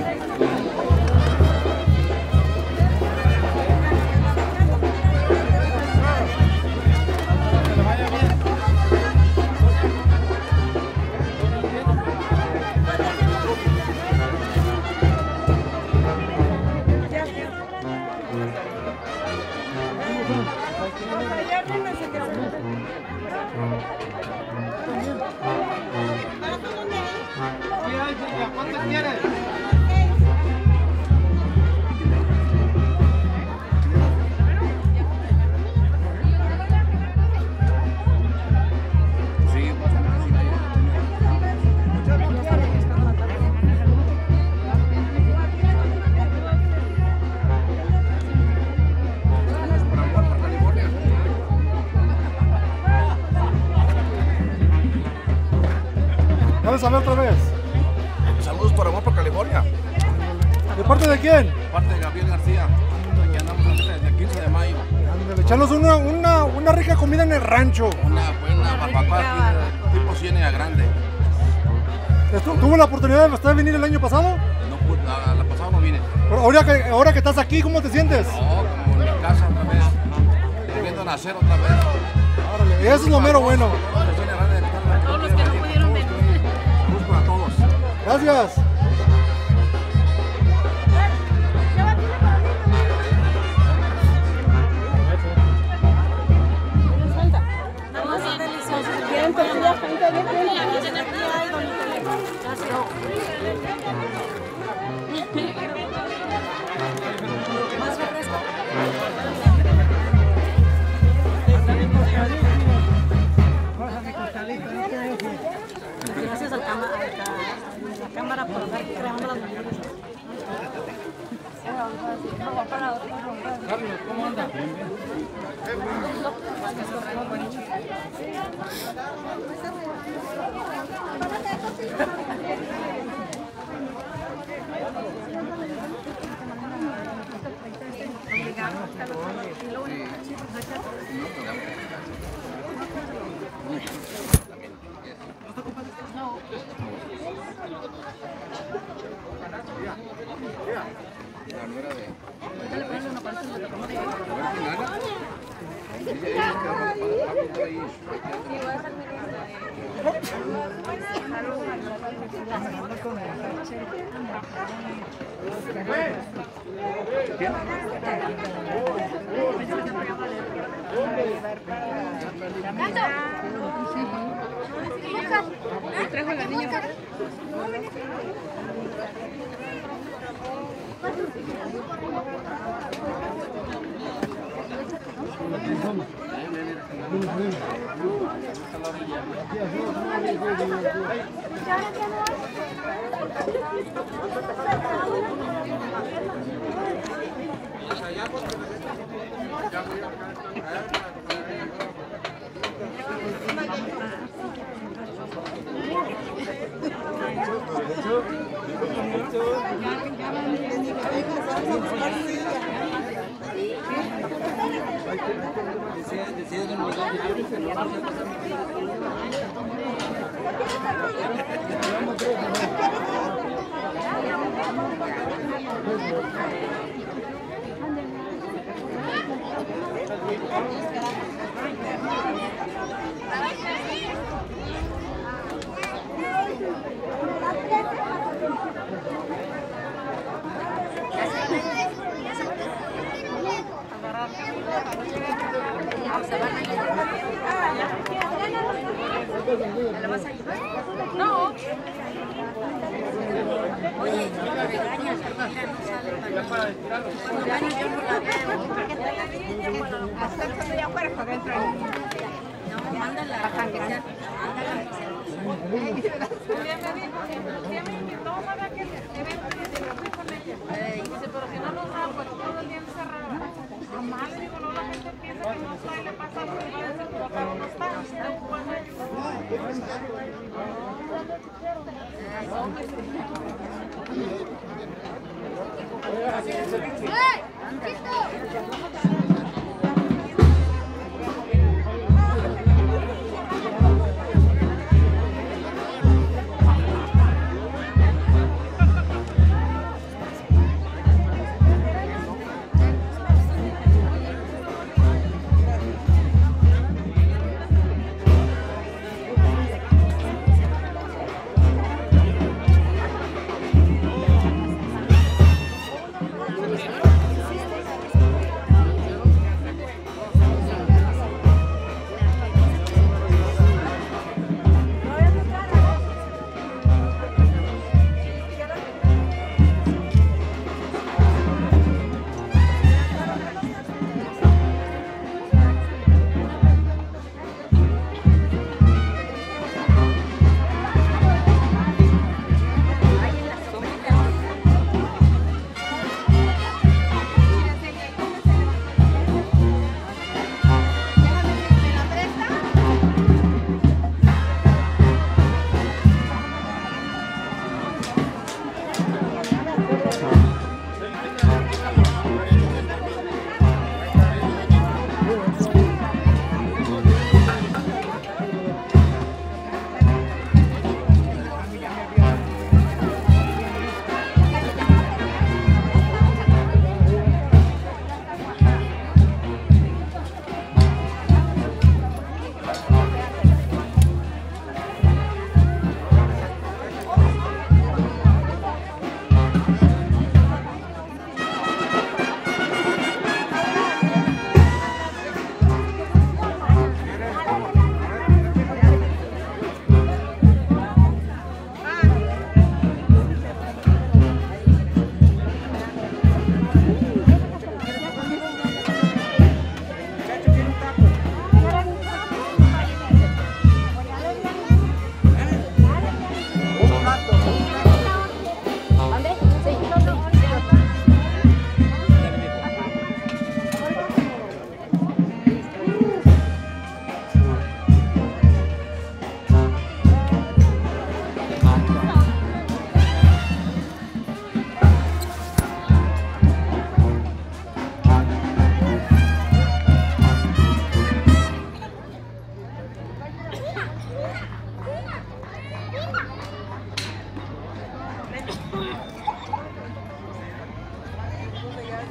¿Cuánto quieres? Vamos a ver otra vez. Saludos por Amor por California. ¿De parte de quién? De parte de Gabriel García. Aquí andamos desde el quince de mayo. Ándale, echanos una, una, una rica comida en el rancho. Una buena barbacoa tipo ciénaga grande. ¿Tuvo la oportunidad de venir el año pasado? No pude, la, la pasada no vine. Pero ahora que, ahora que estás aquí, ¿cómo te sientes? No, como en mi casa otra vez. Volviendo a nacer otra vez. Órale, eso es lo mero bueno. Todos los que no pudieron venir. Luz para todos. Gracias. Vamos, deliciosos. ¿Quieren tortillas? ¿Gente bien? Más refresco. Gracias al cama- a la cámara por estar creando las memorias. Carlos, ¿cómo anda? Trajo la niña. ¿La vas a ayudar? No. Oye, no la regañas, la hija no sale para mí. Cuando regaño yo no la veo. Hasta que estoy afuera para adentro. No, mándala para que sea. Dice, pero si no nos da, pues todo el día encerrada. Mamá, le digo, no, la gente piensa que no está y le pasa algo y va a decir, papá, no está.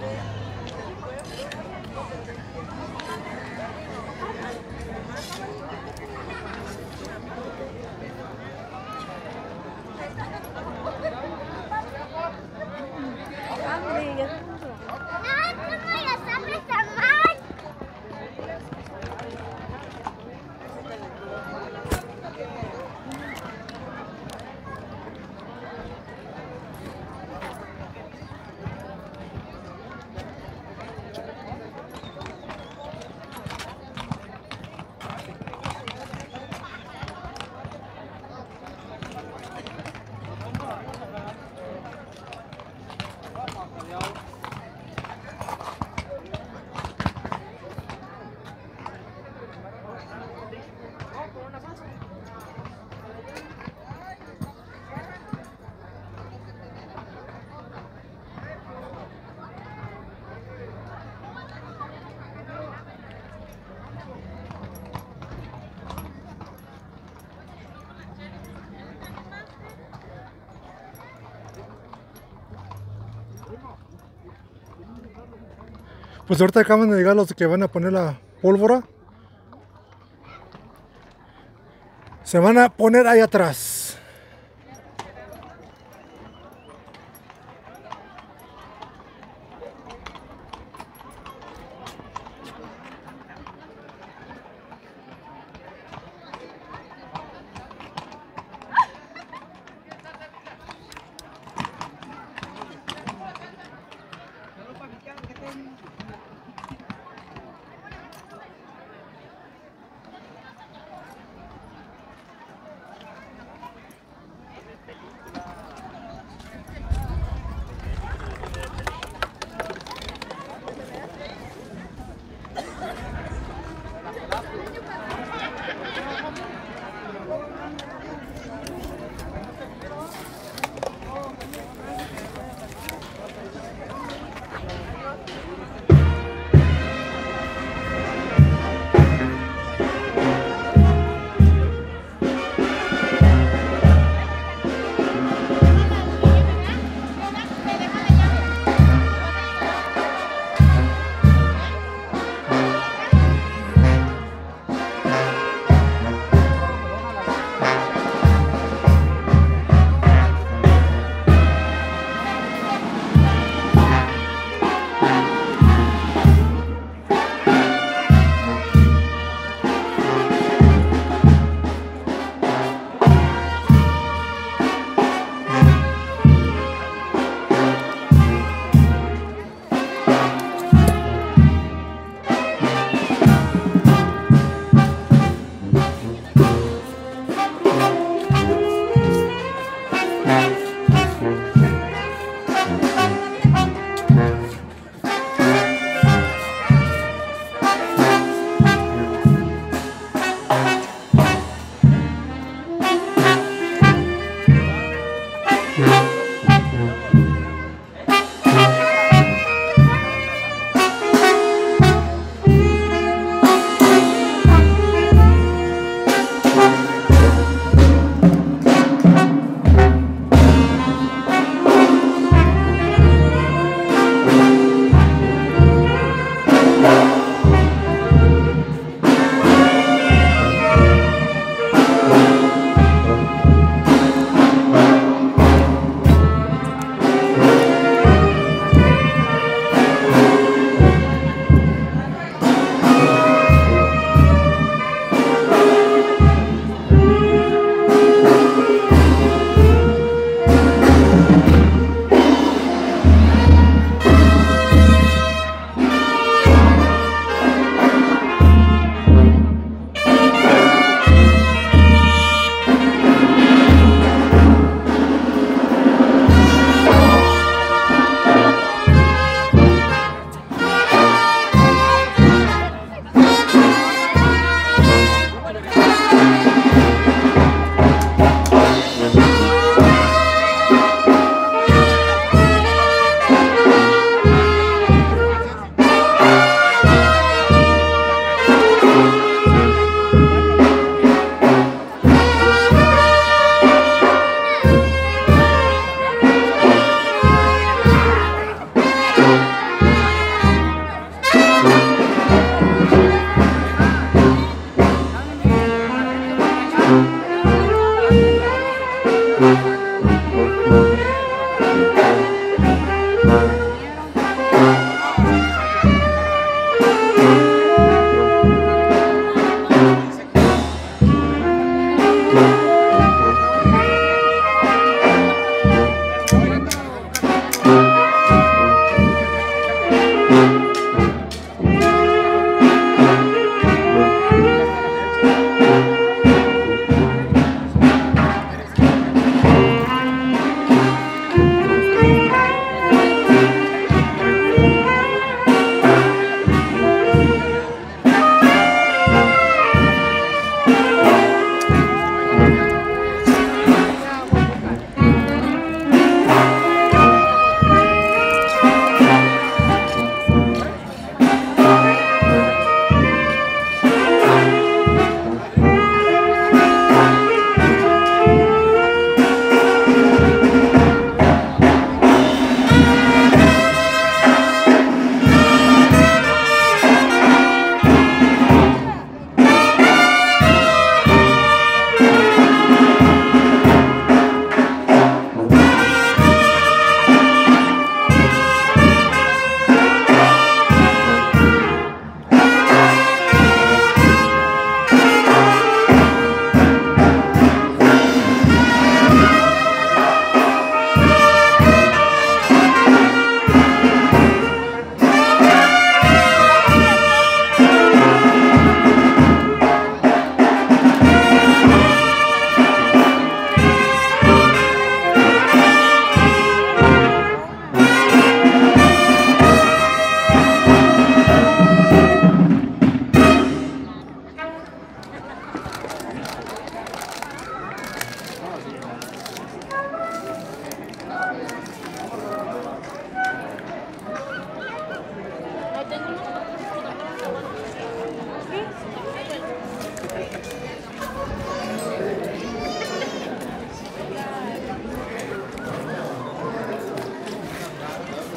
Pues ahorita acaban de llegar los que van a poner la pólvora. Se van a poner ahí atrás.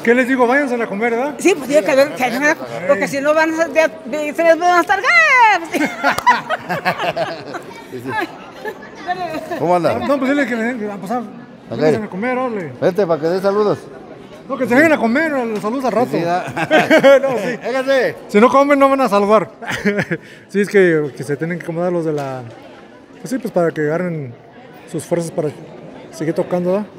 ¿Qué les digo? Váyanse a comer, ¿verdad? Sí, pues digo que, que, que porque si no van a, ya, se les van a estar. ¿Cómo anda? No, pues dile que vengan a pasar. Ok. Váyanse a comer, órale. Vete para que dé saludos. No, que se vengan a comer, los saludos al rato. Sí, da. No, sí. Véngase. Si no comen, no van a saludar. Sí, es que, que se tienen que acomodar los de la... Pues sí, pues para que agarren sus fuerzas para seguir tocando, ¿verdad?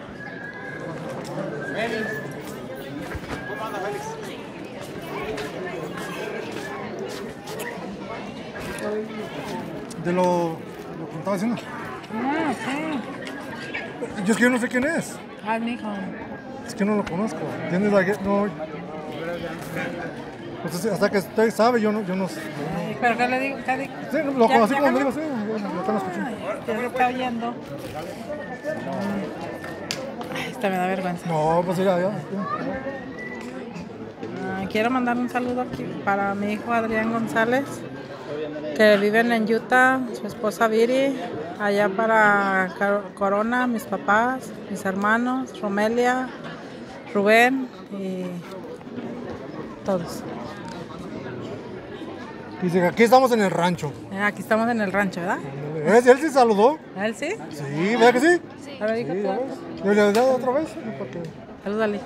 De lo, lo que estaba haciendo. Ah, sí. Yo es que yo no sé quién es. Ay, mijo. Es que no lo conozco. ¿Entiendes? Like, no. Entonces, hasta que usted sabe, yo no, yo no sé. Ay, ¿pero qué le digo? ¿Qué digo? Sí, lo ¿Ya- conocí ya cuando ganó? digo, sí, yo acá lo escuché. Ya lo está oyendo. Ay, esta me da vergüenza. No, pues ya, ya. Ah, quiero mandar un saludo aquí para mi hijo Adrián González, que viven en Utah, su esposa Viri, allá para Car- Corona, mis papás, mis hermanos, Romelia, Rubén y todos. Dice que aquí estamos en el rancho. Eh, Aquí estamos en el rancho, ¿verdad? ¿Él, él sí saludó? ¿Él sí? Sí, ¿verdad que sí? A ver, dijo Sí, tú. ya ves. Yo le he dado otra vez. ¿Para qué? Salúdale.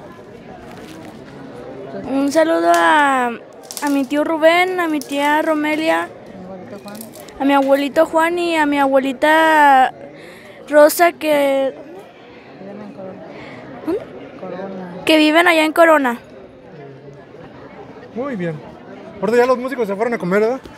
Un saludo a, a mi tío Rubén, a mi tía Romelia, a mi abuelito Juan y a mi abuelita Rosa que, ¿Mm? que viven allá en Corona. Muy bien. Ahorita ya los músicos se fueron a comer, ¿verdad?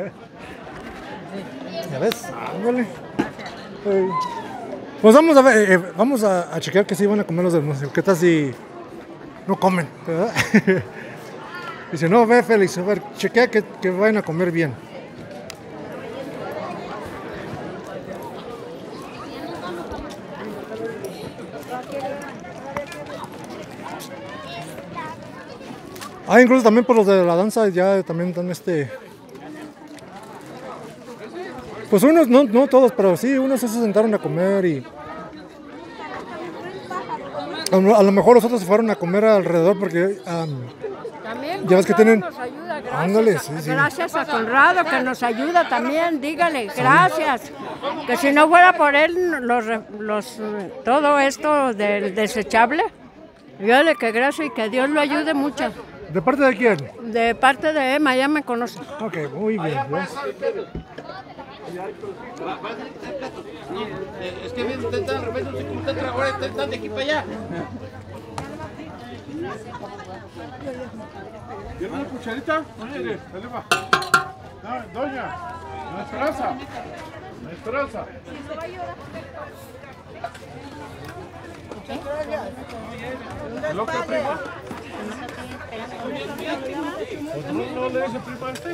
Ya ves, ándale. Eh, Pues vamos a ver, eh, vamos a, a chequear que sí van a comer los del músico. ¿Qué tal si no comen, verdad? Dice, no, ve Félix, a ver, chequea que, que vayan a comer bien. Ah, incluso también por los de la danza ya también están este... Pues unos, no, no todos, pero sí, unos se sentaron a comer y... A lo, a lo mejor los otros se fueron a comer alrededor porque... um, También ya ves que tienen... nos ayuda, gracias, Ándale, a- sí, sí. gracias a Conrado que nos ayuda también, dígale, gracias. Que si no fuera por él, los, re- los, eh, todo esto del desechable, dígale que gracias y que Dios lo ayude mucho. ¿De parte de quién? De parte de Emma, ya me conoce. Ok, muy bien. ¿ves? Es que bien, usted está al revés, no sé cómo está ahora, están de aquí para allá. ¿Tiene una cucharita? Oye, dale va. No, doña, no Esperanza. No Esperanza. ¿Lo que prima? Pues no, no le dice prima a este.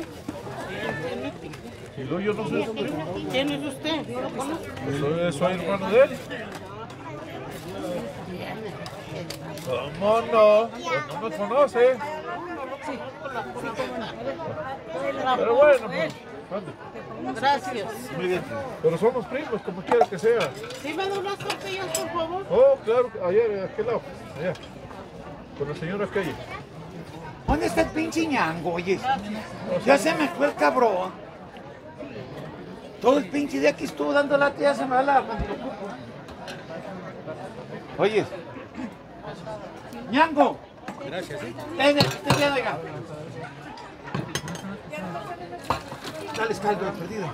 Y luego yo no sé su primo. ¿Quién es usted? ¿No lo conozco? Soy, soy hermano de él. ¿Cómo no? Pues no nos conoce. Pero bueno, pues. ande. Gracias. Muy bien. Pero somos primos, como quiera que sea. ¿Sí me da unas tortillas, por favor? Oh, claro, ayer, de aquel lado. Allá. Con la señora aquella. ¿Dónde está el pinche ñango, oye? Ya se me fue el cabrón. Todo el pinche día que estuvo dando lata ya se me va la... Oye. ¡Ñango! Gracias, ¿eh? Venga, te quedo, oiga. Dale escaldo, perdido.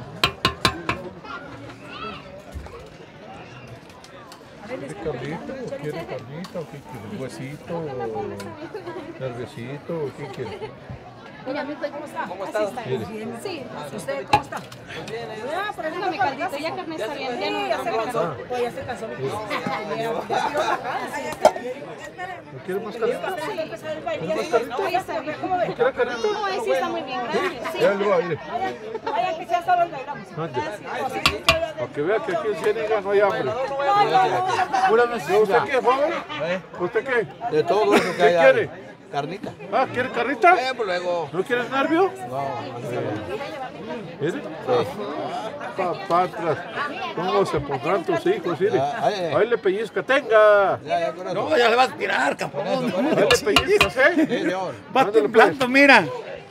¿Quiere carnita o quiere carnita o qué quiere? ¿Huesito o nerviosito o qué quiere? Mira, mi ¿cómo está? ¿Cómo Así está? está. Bien. Sí, ¿usted cómo está? Ah, por eso mi caldito, ya que me está bien. Ya no, ya se cansó. Ya se cansó. ¿No quiere más carnita? ¿Quiere más carnita? ¿No quiere carnita? No, ahí sí está muy bien, gracias. Sí. Ya le va a ir. Vaya que sea solo el bailamos. Ande. Para que vea que aquí en Ciénaga no hay hambre. Pura mesita. ¿Usted qué, joven? ¿Usted qué? De todo eso ¿Qué quiere? Carnita. Ah, ¿quieres carnita? Eh, pues luego. ¿No quieres nervio? No, ¿Mire? Papatras, ¿cómo se pondrán tus hijos? Mire. Ahí le pellizca, tenga. No, ya le vas a tirar, campeón. Ahí le pellizcas, ¿eh? Va temblando, mira.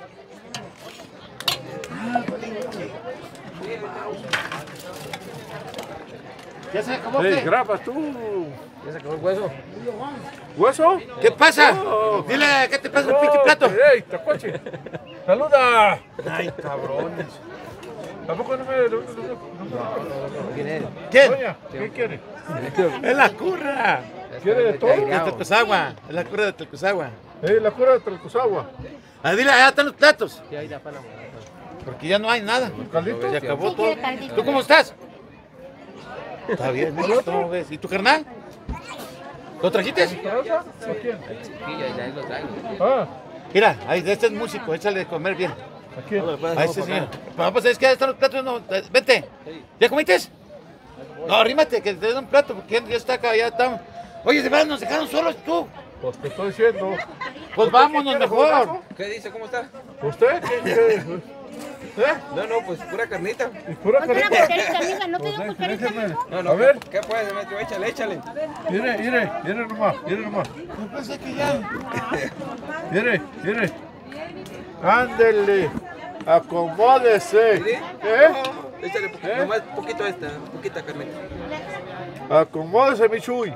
¿Ya se acabó? Hey, ¿qué? graba tú. ¿Ya se acabó el hueso? ¿Hueso? ¿Qué pasa? Oh. Dile, ¿qué te pasa el pinche plato? ¡Ey, tacuache! ¡Saluda! ¡Ay, cabrones! ¿Tampoco no me... No, no, no. ¿Quién es? ¿Quién? Doña, ¿qué quiere? Es la curra. ¿Quiere de todo? De Telcosagua. Es la curra de Telcosagua. Eh, la cura de Telcosagua. Ah, dile, allá están los platos. Porque ya no hay nada. ¿Caldito? Se acabó Sí, todo. quiere caldito. ¿Tú cómo estás? Está bien, ¿no? ¿Cómo ves? ¿Y tu carnal? ¿Lo trajiste? ¿A quién? Ah. Mira, ahí, este es músico, échale de comer bien. ¿A quién? A ese señor. Vamos, es que ahí están los platos. No, vente. ¿Ya comiste? No, arrímate, que te den un plato, porque ya está acá, ya estamos. Oye, de verdad, nos dejaron solos tú. Pues te estoy diciendo. Pues vámonos mejor. ¿Qué dice? ¿Cómo está? ¿Usted? ¿Qué quiere? ¿Eh? No, no, pues pura carnita. ¿Y pura Otra carnita? porquerita, amiga, ¿no te dio porquerita? No, no, A ver. ¿qué puede, Demetrio? Échale, échale. Mire, mire, mire nomás, mire nomás. Yo pensé que ya. Mire, mire. Ándele. Acomódese. ¿Sí? ¿Eh? No, échale poquito, ¿Eh? nomás poquito esta, poquita carnita. Acomódese, mi Chuy.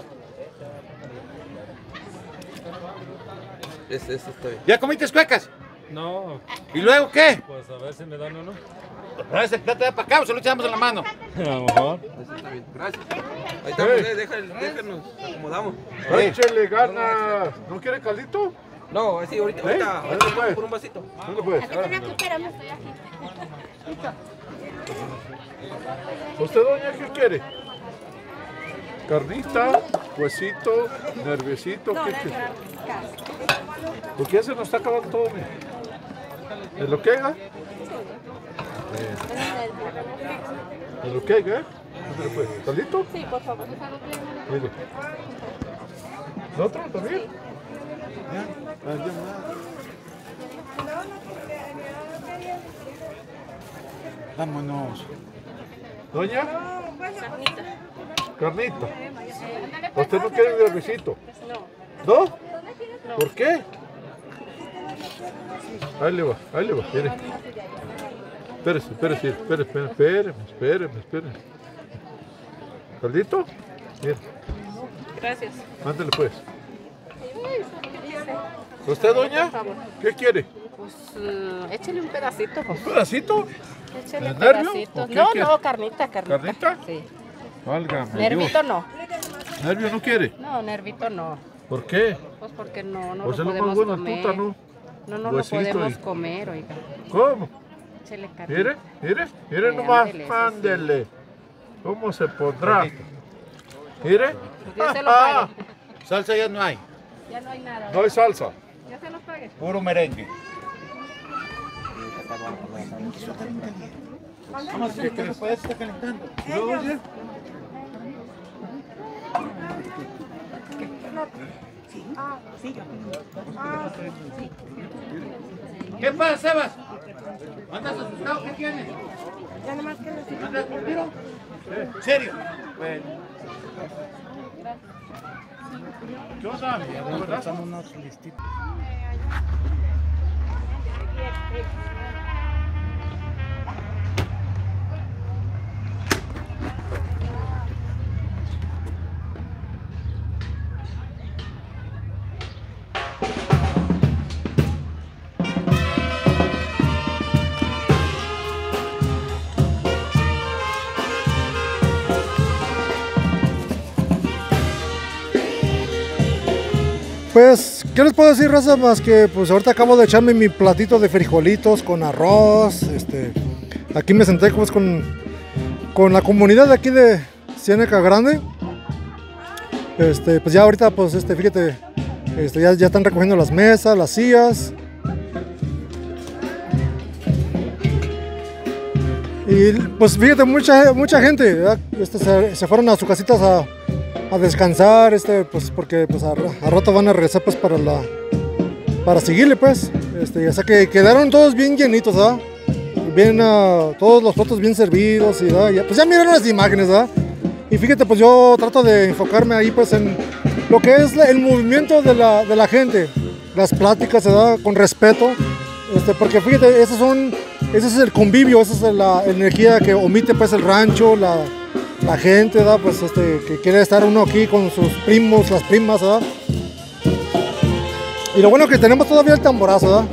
Este, este está bien. ¿Ya comiste cuecas? No, ¿Y luego qué? pues a ver si me dan uno. Traes el plato de para acá o se lo echamos en la mano. A lo mejor. Este está bien. Gracias. Ahí estamos, Hey. eh, déjalo, déjanos, acomodamos. Échele ganas. ¿No quiere caldito? No, así ahorita, ¿Eh? ahorita, ¿Dónde ahorita fue? vamos por un vasito. ¿Dónde pues? Aquí tenés que esperar, no estoy aquí. ¿Usted, doña, qué quiere? Carnita, huesito, nerviosito, ¿qué quiere? Porque ya se nos está acabando todo, mire. ¿Es lo que haga? ¿Es lo que haga, eh? ¿Dónde pues? ¿Caldito? Sí, por favor. Mire. ¿El otro también? Vámonos. ¿Doña? Carnita. ¿Usted no quiere nerviosito? No. ¿No? ¿Por qué? Ahí le va, ahí le va, mire. Espérese, espérese, espérese, espérese, espérese, espérese, espérese. ¿Caldito? Bien. Gracias. Ándale pues. ¿Usted, doña? ¿Qué quiere? Pues uh, échale un pedacito. ¿Un pedacito? Échale un ¿Nervio? pedacito. ¿O qué No, quiere? no, carnita, carnita. ¿Carnita? Sí. Válgame Nervito Dios. no. ¿Nervio no quiere? No, nervito no. ¿Por qué? Pues porque no, no O lo sea, lo más podemos bueno es comer. tuta, ¿no? No, no lo Huesito podemos y- comer, oiga. ¿Cómo? Échale carnita. Mire, mire, mire Sí, nomás, ándele, sí, ándele. ¿Cómo se pondrá? Mire. Dios se lo Ah, pague. Salsa ya no hay. Ya no hay nada. no hay salsa. Ya se los pague. Puro merengue. Vamos, que que después está calentando. ¿No, oye? ¿Qué pasa, Sebas? ¿Andas asustado? ¿Qué tienes? Ya nomás que les ¿Andas con tiro? ¿En serio? Bueno. ¿Qué onda? ¿Cómo estás? Pues, ¿qué les puedo decir, raza? Más que, pues, ahorita acabo de echarme mi platito de frijolitos con arroz. Este, aquí me senté pues, con, con la comunidad de aquí de Ciénega Grande. Este, pues ya ahorita, pues, este, fíjate, este, ya, ya están recogiendo las mesas, las sillas. Y, pues, fíjate, mucha, mucha gente, ¿verdad? Este, se, se fueron a sus casitas a a descansar, este, pues porque pues a, a rato van a regresar pues para la para seguirle pues. Este, o sea que quedaron todos bien llenitos, ¿verdad? Bien, uh, todos los platos bien servidos y ¿verdad? Ya, pues ya miraron las imágenes, ¿verdad? Y fíjate, pues yo trato de enfocarme ahí pues en lo que es la, el movimiento de la, de la gente, las pláticas, ¿verdad? Con respeto, este, porque fíjate, esos son, ese es el convivio, esa es la energía que omite pues el rancho, la, la gente, ¿verdad? Pues este, que quiere estar uno aquí con sus primos, las primas, ¿verdad? Y lo bueno que tenemos todavía el tamborazo, ¿verdad?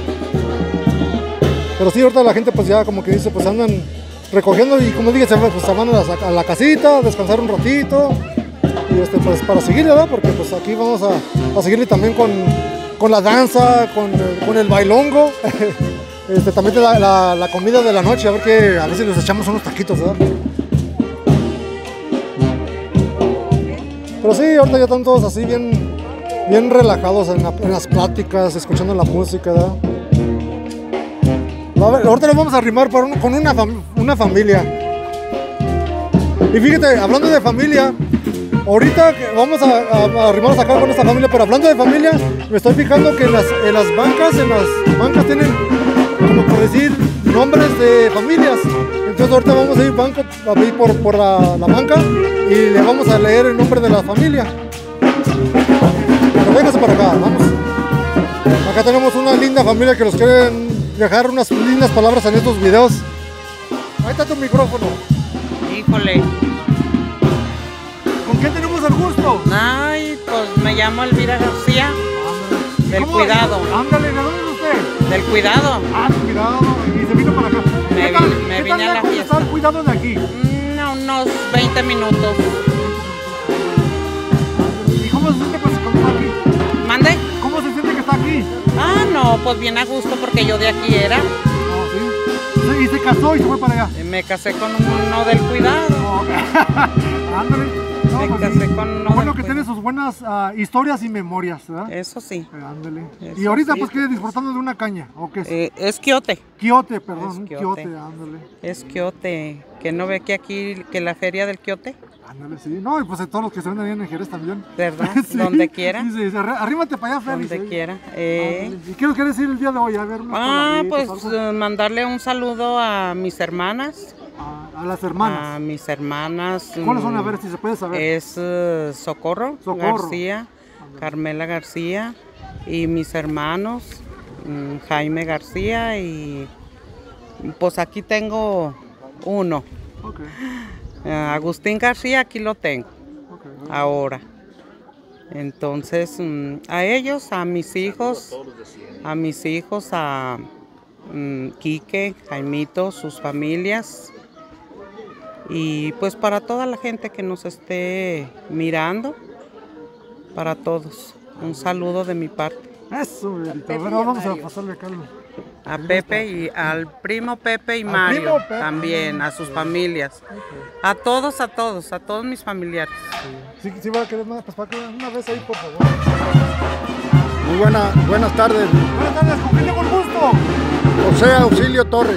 Pero sí, ahorita la gente pues ya como que dice, pues andan recogiendo y como dije, pues se van a la, a la casita, descansar un ratito y este, pues para seguir, ¿verdad? Porque pues aquí vamos a, a seguirle también con, con la danza, con, con el bailongo, este, también la, la, la comida de la noche, a ver que a veces les echamos unos taquitos, ¿verdad? Pero sí, ahorita ya están todos así bien, bien relajados en, la, en las pláticas, escuchando la música, ¿verdad? A ver, ahorita nos vamos a arrimar por un, con una, fam una familia. Y fíjate, hablando de familia, ahorita vamos a, a, a arrimarnos acá con esta familia, pero hablando de familia, me estoy fijando que en las, en las bancas, en las bancas tienen, como por decir, nombres de familias. Entonces ahorita vamos a ir, banco, a ir por, por la, la banca y le vamos a leer el nombre de la familia. Pero véngase para acá, vamos. Acá tenemos una linda familia que nos quieren dejar unas lindas palabras en estos videos. Ahí está tu micrófono. Híjole. ¿Con quién tenemos el gusto? Ay, pues me llamo Elvira García. Ándale. Del ¿Cómo? Cuidado. Ándale, ¿de dónde es usted? Del Cuidado. Ah, del Cuidado. Y se vino para acá. Me, ¿Qué tal, vi, me ¿qué vine tal a la fiesta. está el Cuidado de aquí? No, unos veinte minutos. ¿Y cómo se siente pues, cómo está aquí? ¿Mande? ¿Cómo se siente que está aquí? Ah, no, pues bien a gusto porque yo de aquí era. Oh, ¿sí? ¿Y se casó y se fue para allá? Me casé con uno del Cuidado. Oh, ándale. No, me pues, casé con uno bueno del que tiene sus buenas uh, historias y memorias, ¿verdad? Eso sí. Eh, ándale. Eso y ahorita sí. pues que disfrutando de una caña, ¿o qué es? Eh, es quiote. Quiote, perdón, Es un quiote. quiote, ándale. Es quiote. ¿Que no ve que aquí, que la feria del quiote? Ándale, sí. No, y pues de todos los que se venden ahí en Jerez también. ¿Verdad? Sí, Donde quiera. Sí, sí, sí. Arrímate para allá, Félix. Donde eh. quiera. Eh. ¿Y qué nos quieres decir el día de hoy? A ver, unas Ah, pues palabritas, algo. uh, mandarle un saludo a mis hermanas. A, a las hermanas. A mis hermanas. ¿Cuáles son? A mm, ver si se puede saber. Es uh, Socorro, Socorro García, Carmela García y mis hermanos, mm, Jaime García y pues aquí tengo uno. Okay. Uh, Agustín García, aquí lo tengo. Okay. Ahora. Entonces, mm, a ellos, a mis hijos, a mis hijos, a mm, Quique, Jaimito, sus familias. Y pues para toda la gente que nos esté mirando, para todos, un saludo de mi parte. Eso, Verita. Bueno, vamos a pasarle acá. A Pepe y al primo Pepe y Al Mario primo Pepe. también, a sus familias. A todos, a todos, a todos mis familiares. Sí, sí, va a querer más, pues para que una vez ahí, por favor. Muy buena, buenas tardes. Buenas tardes, ¿con quién tengo el gusto? José Auxilio Torres.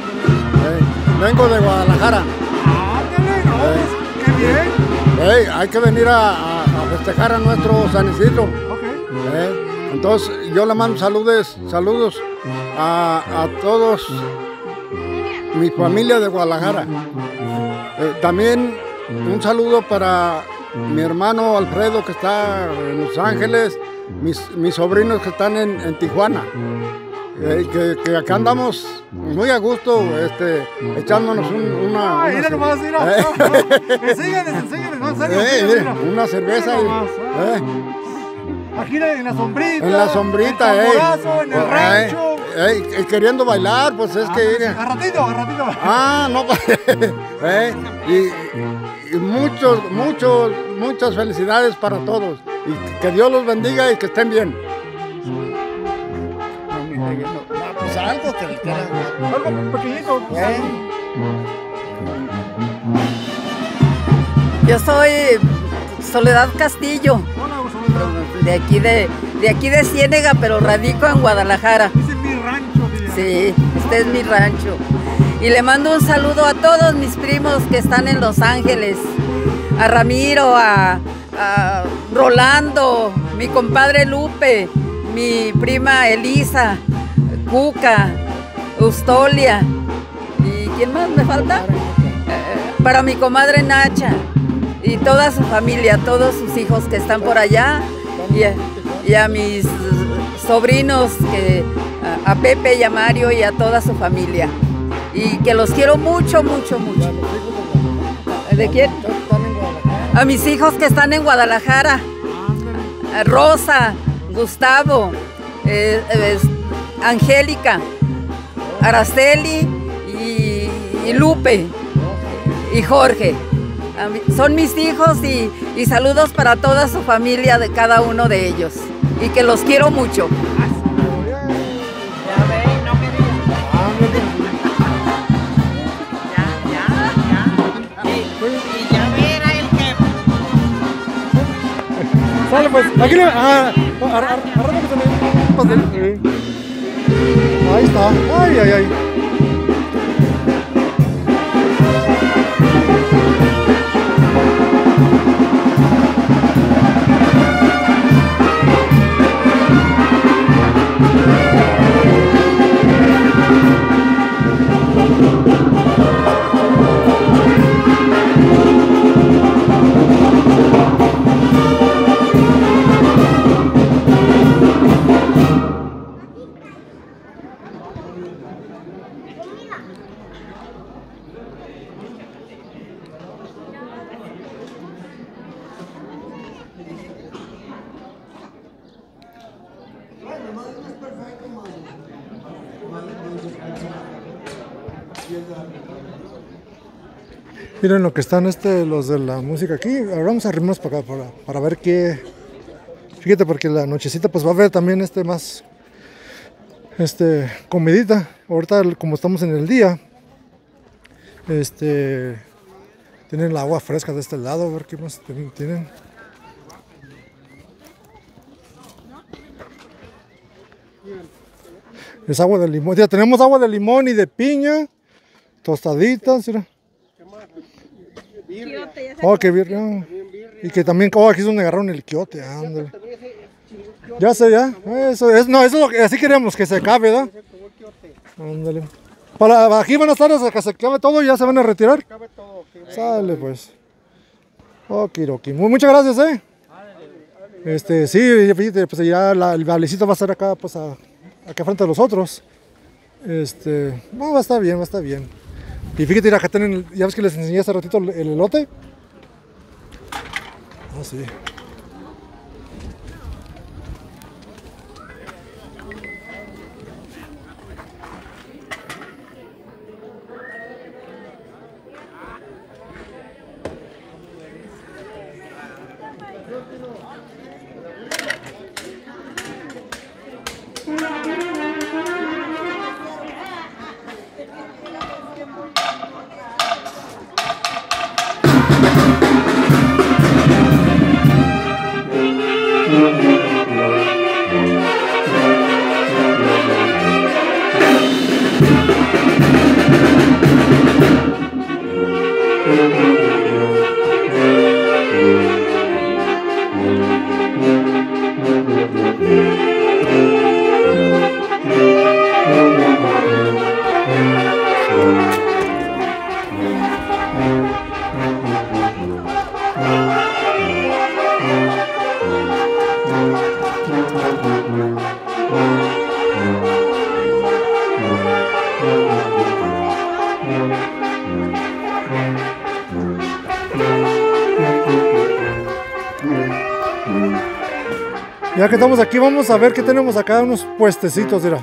Eh, vengo de Guadalajara. Ándale, no, Eh. pues, qué bien. Hey, hay que venir a, a- a festejar a nuestro San Isidro. Ok. Eh, entonces yo le mando saludos, saludos a, a todos mi familia de Guadalajara. Eh, también un saludo para mi hermano Alfredo que está en Los Ángeles, mis, mis sobrinos que están en, en Tijuana. Eh, que, que acá andamos muy a gusto, este, echándonos un- una, Ay, una mira nomás, mira. Eh. No, no, enséñales, enséñales, no, en serio. Eh, mira, mira, mira. una cerveza Mira y- nomás, ah. eh. Aquí en la sombrita. En la sombrita, el eh. tamborazo, en el rancho. Eh, eh, queriendo bailar, pues es que... mira. A ratito, a ratito. Ah, no, eh, y, y muchos, muchos, muchas felicidades para todos. Y que Dios los bendiga y que estén bien. Pues algo que les quiera. Algo pequeñito. Yo soy Soledad Castillo, de aquí de, de aquí de Ciénega, pero radico en Guadalajara. Ese es mi rancho. Sí, este es mi rancho. Y le mando un saludo a todos mis primos que están en Los Ángeles, a Ramiro, a, a Rolando, mi compadre Lupe, mi prima Elisa, Cuca, Eustolia, ¿y quién más me falta? Eh, para mi comadre Nacha y toda su familia, todos sus hijos que están por allá y a, y a mis sobrinos, que, a, a Pepe y a Mario y a toda su familia. Y que los quiero mucho, mucho, mucho. ¿De quién? A mis hijos que están en Guadalajara. A Rosa, Gustavo, eh, eh, Angélica, Araceli y, y Lupe y Jorge. Son mis hijos y, y saludos para toda su familia, de cada uno de ellos. Y que los quiero mucho. Sale pues, aquí le... Ah, arranca que se me... pastel. Ahí está, ay, ay, ay. Miren lo que están este, los de la música aquí. Ahora vamos a arrimarnos para acá para, para ver qué. Fíjate, porque la nochecita pues va a haber también este más este comidita. Ahorita como estamos en el día, este tienen el agua fresca de este lado, a ver qué más tienen. Es agua de limón. Ya tenemos agua de limón y de piña, tostaditas, mira. Oh, qué birria. Y que también, oh, aquí es donde agarraron el quiote, ándale. Ya sé, ya. Eso es, no, eso es lo que así queremos, que se acabe, ¿verdad? Ándale. Para aquí van a estar hasta que se acabe todo y ya se van a retirar. Sale, pues. Okiroki. Muchas gracias, eh. Este, sí, fíjate, pues ya la, el bailecito va a estar acá, pues a, acá frente a los otros. Este, no, va a estar bien, va a estar bien. Y fíjate, acá tienen, ya ves que les enseñé hace ratito el elote. Ah, sí. Ya que estamos aquí, vamos a ver qué tenemos acá, unos puestecitos, mira.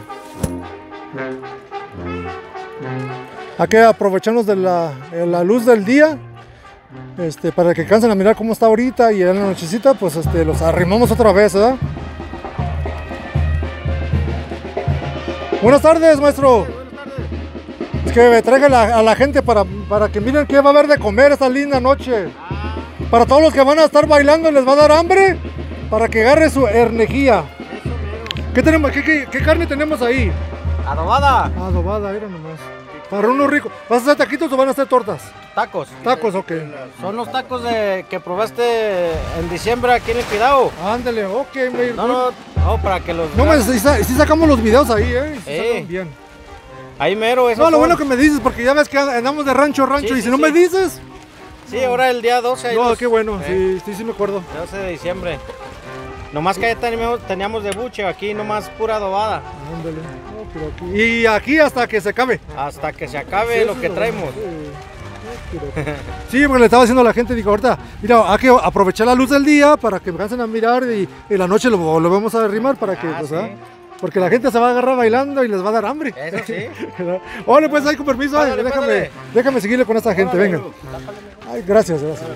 Aquí aprovechamos de la, de la luz del día, este, para que alcancen a mirar cómo está ahorita, y en la nochecita pues este, los arrimamos otra vez, ¿verdad? Buenas tardes, maestro. Buenas tardes. Es que traiga la, a la gente para, para que miren qué va a haber de comer esta linda noche. Para todos los que van a estar bailando les va a dar hambre, para que agarre su energía. ¿Qué tenemos? ¿Qué, qué, qué carne tenemos ahí? Adobada. Adobada, mira nomás. Para unos ricos. ¿Vas a hacer taquitos o van a hacer tortas? Tacos. Tacos, ok. Son los tacos de, que probaste en diciembre aquí en el Cuidado. Ándale, ok. Me, no, no, no, para que los... No, me, sí, sí sacamos los videos ahí, ¿eh? Sí, eh. sacan bien. Ahí mero, eso. No, lo son. bueno que me dices, porque ya ves que andamos de rancho a rancho, Sí, y si sí, no sí. me dices... Sí, ahora el día doce. No, los, qué bueno, eh, sí, sí, sí me acuerdo. doce de diciembre. Nomás que ya teníamos, teníamos de buche, aquí nomás pura adobada. Ándale. No, pero aquí- Y aquí hasta que se acabe. Hasta que se acabe Sí, lo eso que es lo traemos. Sí, porque le estaba diciendo a la gente, digo, ahorita, mira, hay que aprovechar la luz del día para que me alcancen a mirar y en la noche lo, lo vamos a derrimar para que, Ah, pues, sí. ¿ah? Porque la gente se va a agarrar bailando y les va a dar hambre. Eso sí. Ole, pues ahí con permiso, ay, Pásale, déjame, pásale. déjame seguirle con esta gente, Órale. vengan. Ay, gracias, gracias.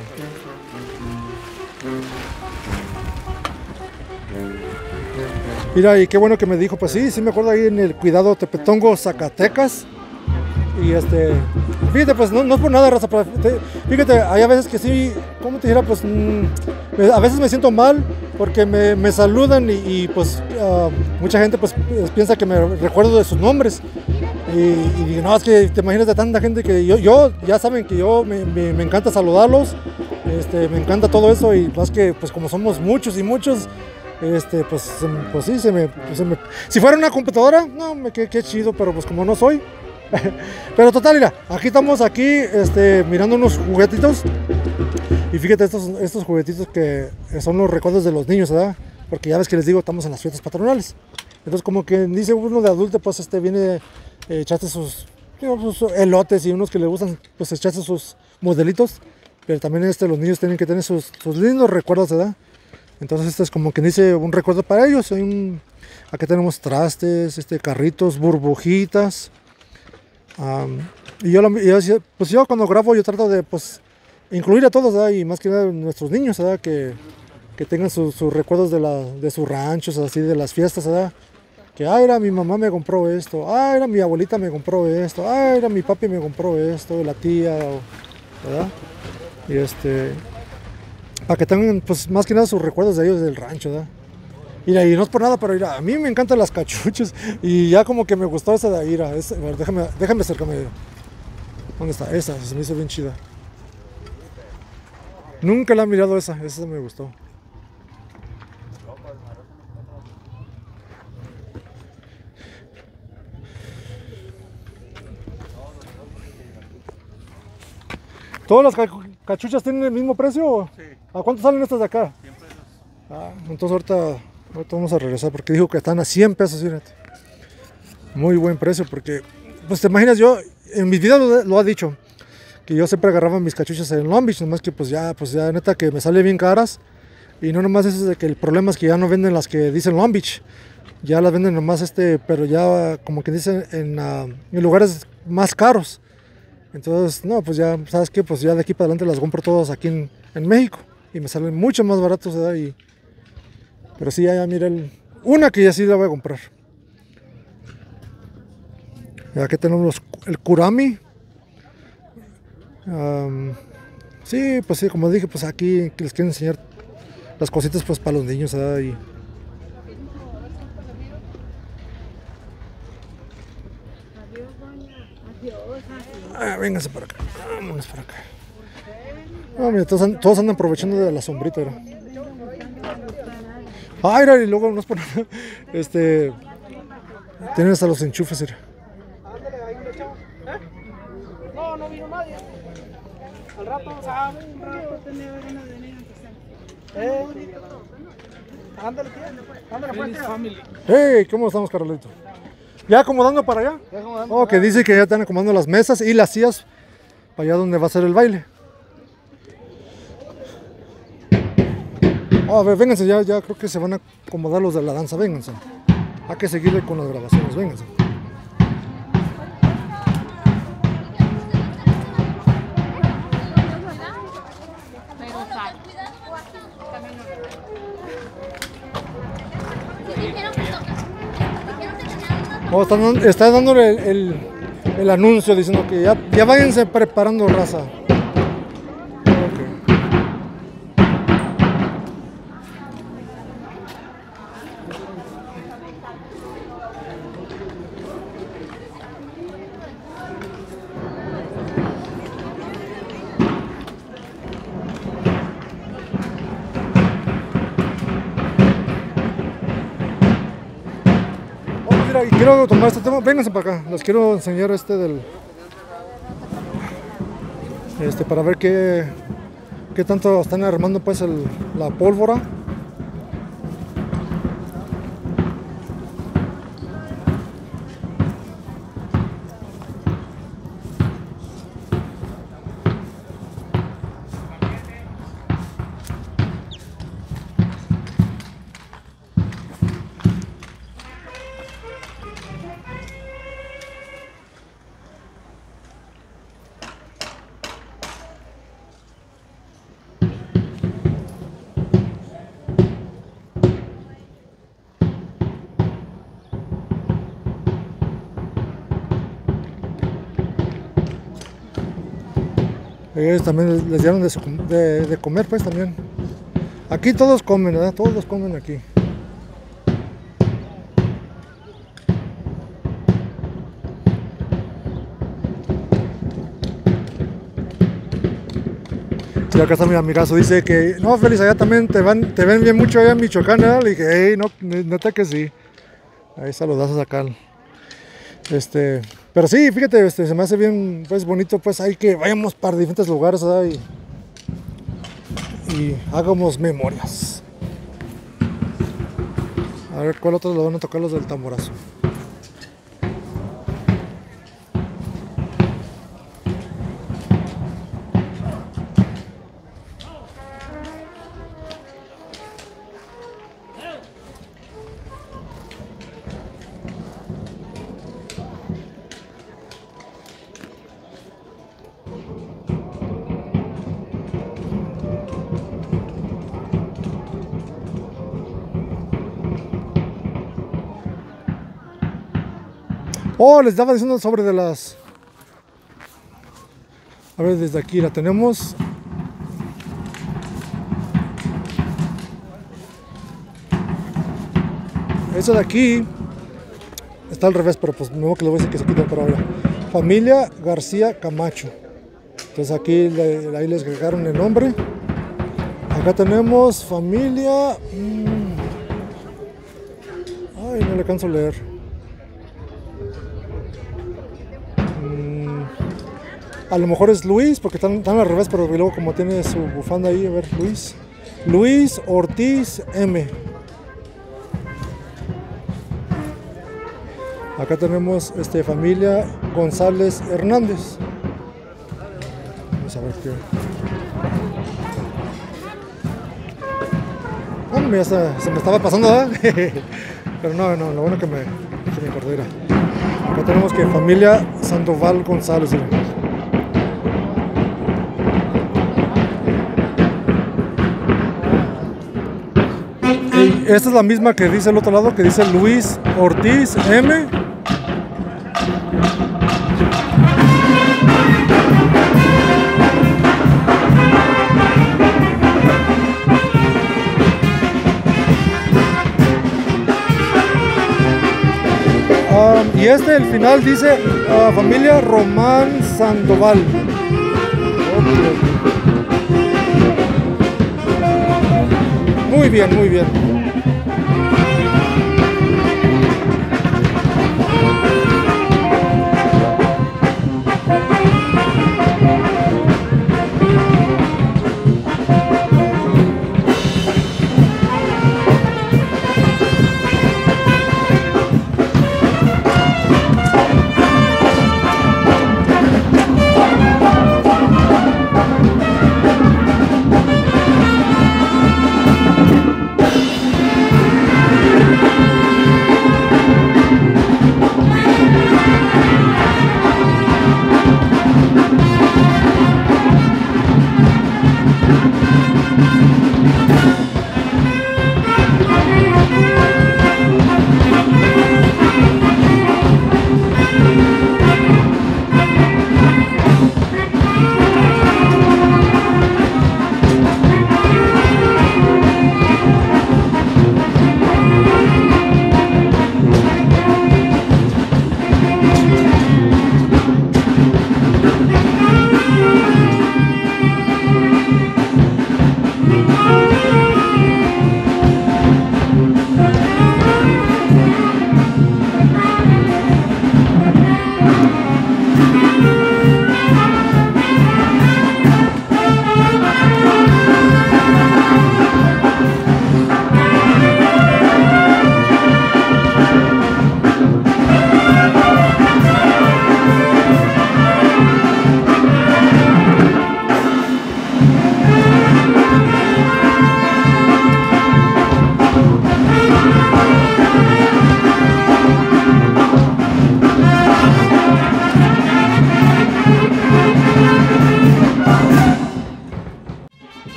Mira, y qué bueno que me dijo, pues sí, sí me acuerdo ahí en el Cuidado Tepetongo, Zacatecas. Y este, fíjate, pues no, no es por nada, raza, pero te- fíjate, hay a veces que sí, ¿cómo te dijera? Pues mm, me- a veces me siento mal porque me, me saludan y, y, pues ah, mucha gente pues piensa que me recuerdo de sus nombres. Y, y digo, no, es que te imaginas de tanta gente que yo, yo ya saben que yo me, me- me encanta saludarlos, este, me encanta todo eso y más que pues como somos muchos y muchos, este, pues, se me- pues sí, se me, pues, se me- si fuera una computadora, no, me qué, qué chido, pero pues como no soy. Pero total, mira, aquí estamos aquí este, mirando unos juguetitos. Y fíjate estos, estos juguetitos que son los recuerdos de los niños, ¿verdad? Porque ya ves que les digo, estamos en las fiestas patronales. Entonces como que dice uno de adulto, pues este viene, eh, echaste sus, digo, sus elotes y unos que le gustan, pues echaste sus modelitos. Pero también este, los niños tienen que tener sus, sus lindos recuerdos, ¿verdad? Entonces este es como que dice un recuerdo para ellos. Hay un, aquí tenemos trastes, este, carritos, burbujitas. Um, y yo, lo- yo decía, pues yo cuando grabo yo trato de pues incluir a todos, ¿verdad? Y más que nada nuestros niños, ¿verdad? Que, que tengan sus sus recuerdos de, la, de sus ranchos, así de las fiestas, ¿verdad? Que, ah, era mi mamá me compró esto, ah, era mi abuelita me compró esto, ah, era mi papi me compró esto, la tía, o- ¿verdad? Y este, para que tengan pues más que nada sus recuerdos de ellos del rancho, ¿verdad? Mira, y no es por nada, pero mira, a mí me encantan las cachuchas y ya como que me gustó esa de ahí, mira, esa- a ver, déjame, déjame acercarme. ¿Dónde está? Esa, se me hizo bien chida. Nunca la he mirado esa, esa me gustó. ¿Todas las ca- cachuchas tienen el mismo precio? o? Sí. ¿A cuánto salen estas de acá? Ah, entonces ahorita, ahorita vamos a regresar porque dijo que están a cien pesos, fíjate. Muy buen precio porque, pues te imaginas, yo en mis videos lo, lo ha dicho, que yo siempre agarraba mis cachuchas en Long Beach, nomás que pues ya, pues ya neta que me sale bien caras. Y no nomás eso de que el problema es que ya no venden las que dicen Long Beach, ya las venden nomás este, pero ya como que dicen en, ah, en lugares más caros. Entonces, no, pues ya, ¿sabes qué? Pues ya de aquí para adelante las compro todas aquí en, en México. Y me salen mucho más baratos, ¿verdad? Y, pero sí, ya, ya mira, el, una que ya sí la voy a comprar. Y aquí tenemos los- el Kurami. Am, sí, pues sí, como dije, pues aquí que les quiero enseñar las cositas pues para los niños, ¿verdad? Y, ah, vénganse para acá, vámonos para acá. Ah, mira, todos, an- todos andan aprovechando de la sombrita, ¿verdad? Ah, mira, y luego nos ponen, este, tienen hasta los enchufes, mira. No, no vino nadie. Al rato vamos a ver, un rato tenía ganas de venir. Eh, ándale, tío. Ándale, pues, tío. Hey, ¿cómo estamos, Carolito? ¿Ya acomodando para allá? Ya acomodando Oh, para que allá. dice que ya están acomodando las mesas y las sillas para allá donde va a ser el baile. Oh, a ver, vénganse, ya, ya creo que se van a acomodar los de la danza, vénganse. Hay que seguirle con las grabaciones, vénganse. Oh, están dando- está dándole el, el- el anuncio diciendo que ya, ya váyanse preparando, raza. Ok. Mira, y quiero tomar este tema. Vénganse para acá. Les quiero enseñar este del. Este, para ver qué, qué tanto están armando pues el, la pólvora. Ellos también les dieron de, su- de- de comer pues también. Aquí todos comen, ¿verdad? Todos comen aquí. Y acá está mi amigazo, dice que no, Félix, allá también te van, te ven bien mucho allá en Michoacán, ¿eh? Le dije, hey, no, neta que sí. Ahí saludazos acá. Este, pero sí, fíjate, este, se me hace bien, pues bonito, pues hay que vayamos para diferentes lugares, ¿verdad? Y, y hagamos memorias. A ver, ¿cuál otro lo van a tocar los del tamborazo? Oh, les estaba diciendo sobre de las... A ver, desde aquí la tenemos. Eso de aquí está al revés, pero pues no que le voy a decir que se quita por ahora. Familia García Camacho. Entonces aquí le- ahí les agregaron el nombre. Acá tenemos familia... mm, ay, no le alcanzo a leer. Mm, a lo mejor es Luis, porque están, están al revés, pero luego como tiene su bufanda ahí, a ver, Luis. Luis Ortiz M. Acá tenemos este, familia González Hernández. Vamos a ver qué. Bueno, mira, se, se me estaba pasando, ¿verdad? Pero no, no, lo bueno que me, que me acordé era. Acá tenemos que familia Sandoval González. Mira. Y esta es la misma que dice el otro lado, que dice Luis Ortiz M. Ah, y este, el final dice ah, familia Román Sandoval. Ok. Muy bien, muy bien.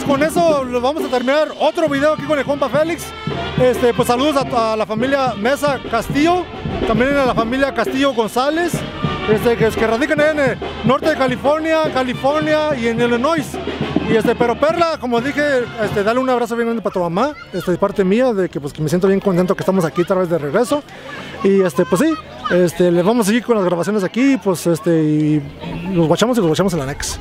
con eso lo vamos a terminar otro video aquí con el compa Félix. Este, pues saludos a, a la familia Mesa Castillo, también a la familia Castillo González, este, que, que radican en el norte de California, California y en Illinois. Y este, pero Perla, como dije, este, dale un abrazo bien grande para tu mamá, este, de parte mía, de que pues que me siento bien contento que estamos aquí otra vez de regreso. Y este, pues sí, este, les vamos a seguir con las grabaciones aquí, pues este, y los guachamos y los guachamos en la next.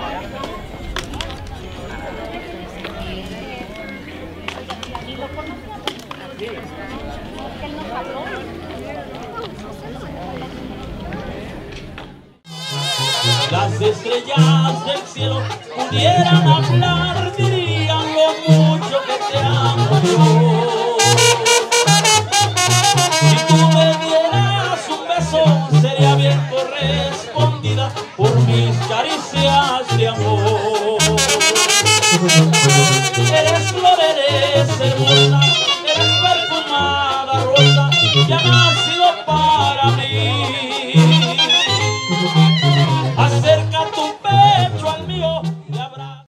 Las estrellas del cielo pudieran hablar, dirían lo mucho que te amo yo. Si tú me dieras un beso, sería bien correspondida por mis caricias de amor. Eres flor, eres hermosa, eres perfumada rosa, ya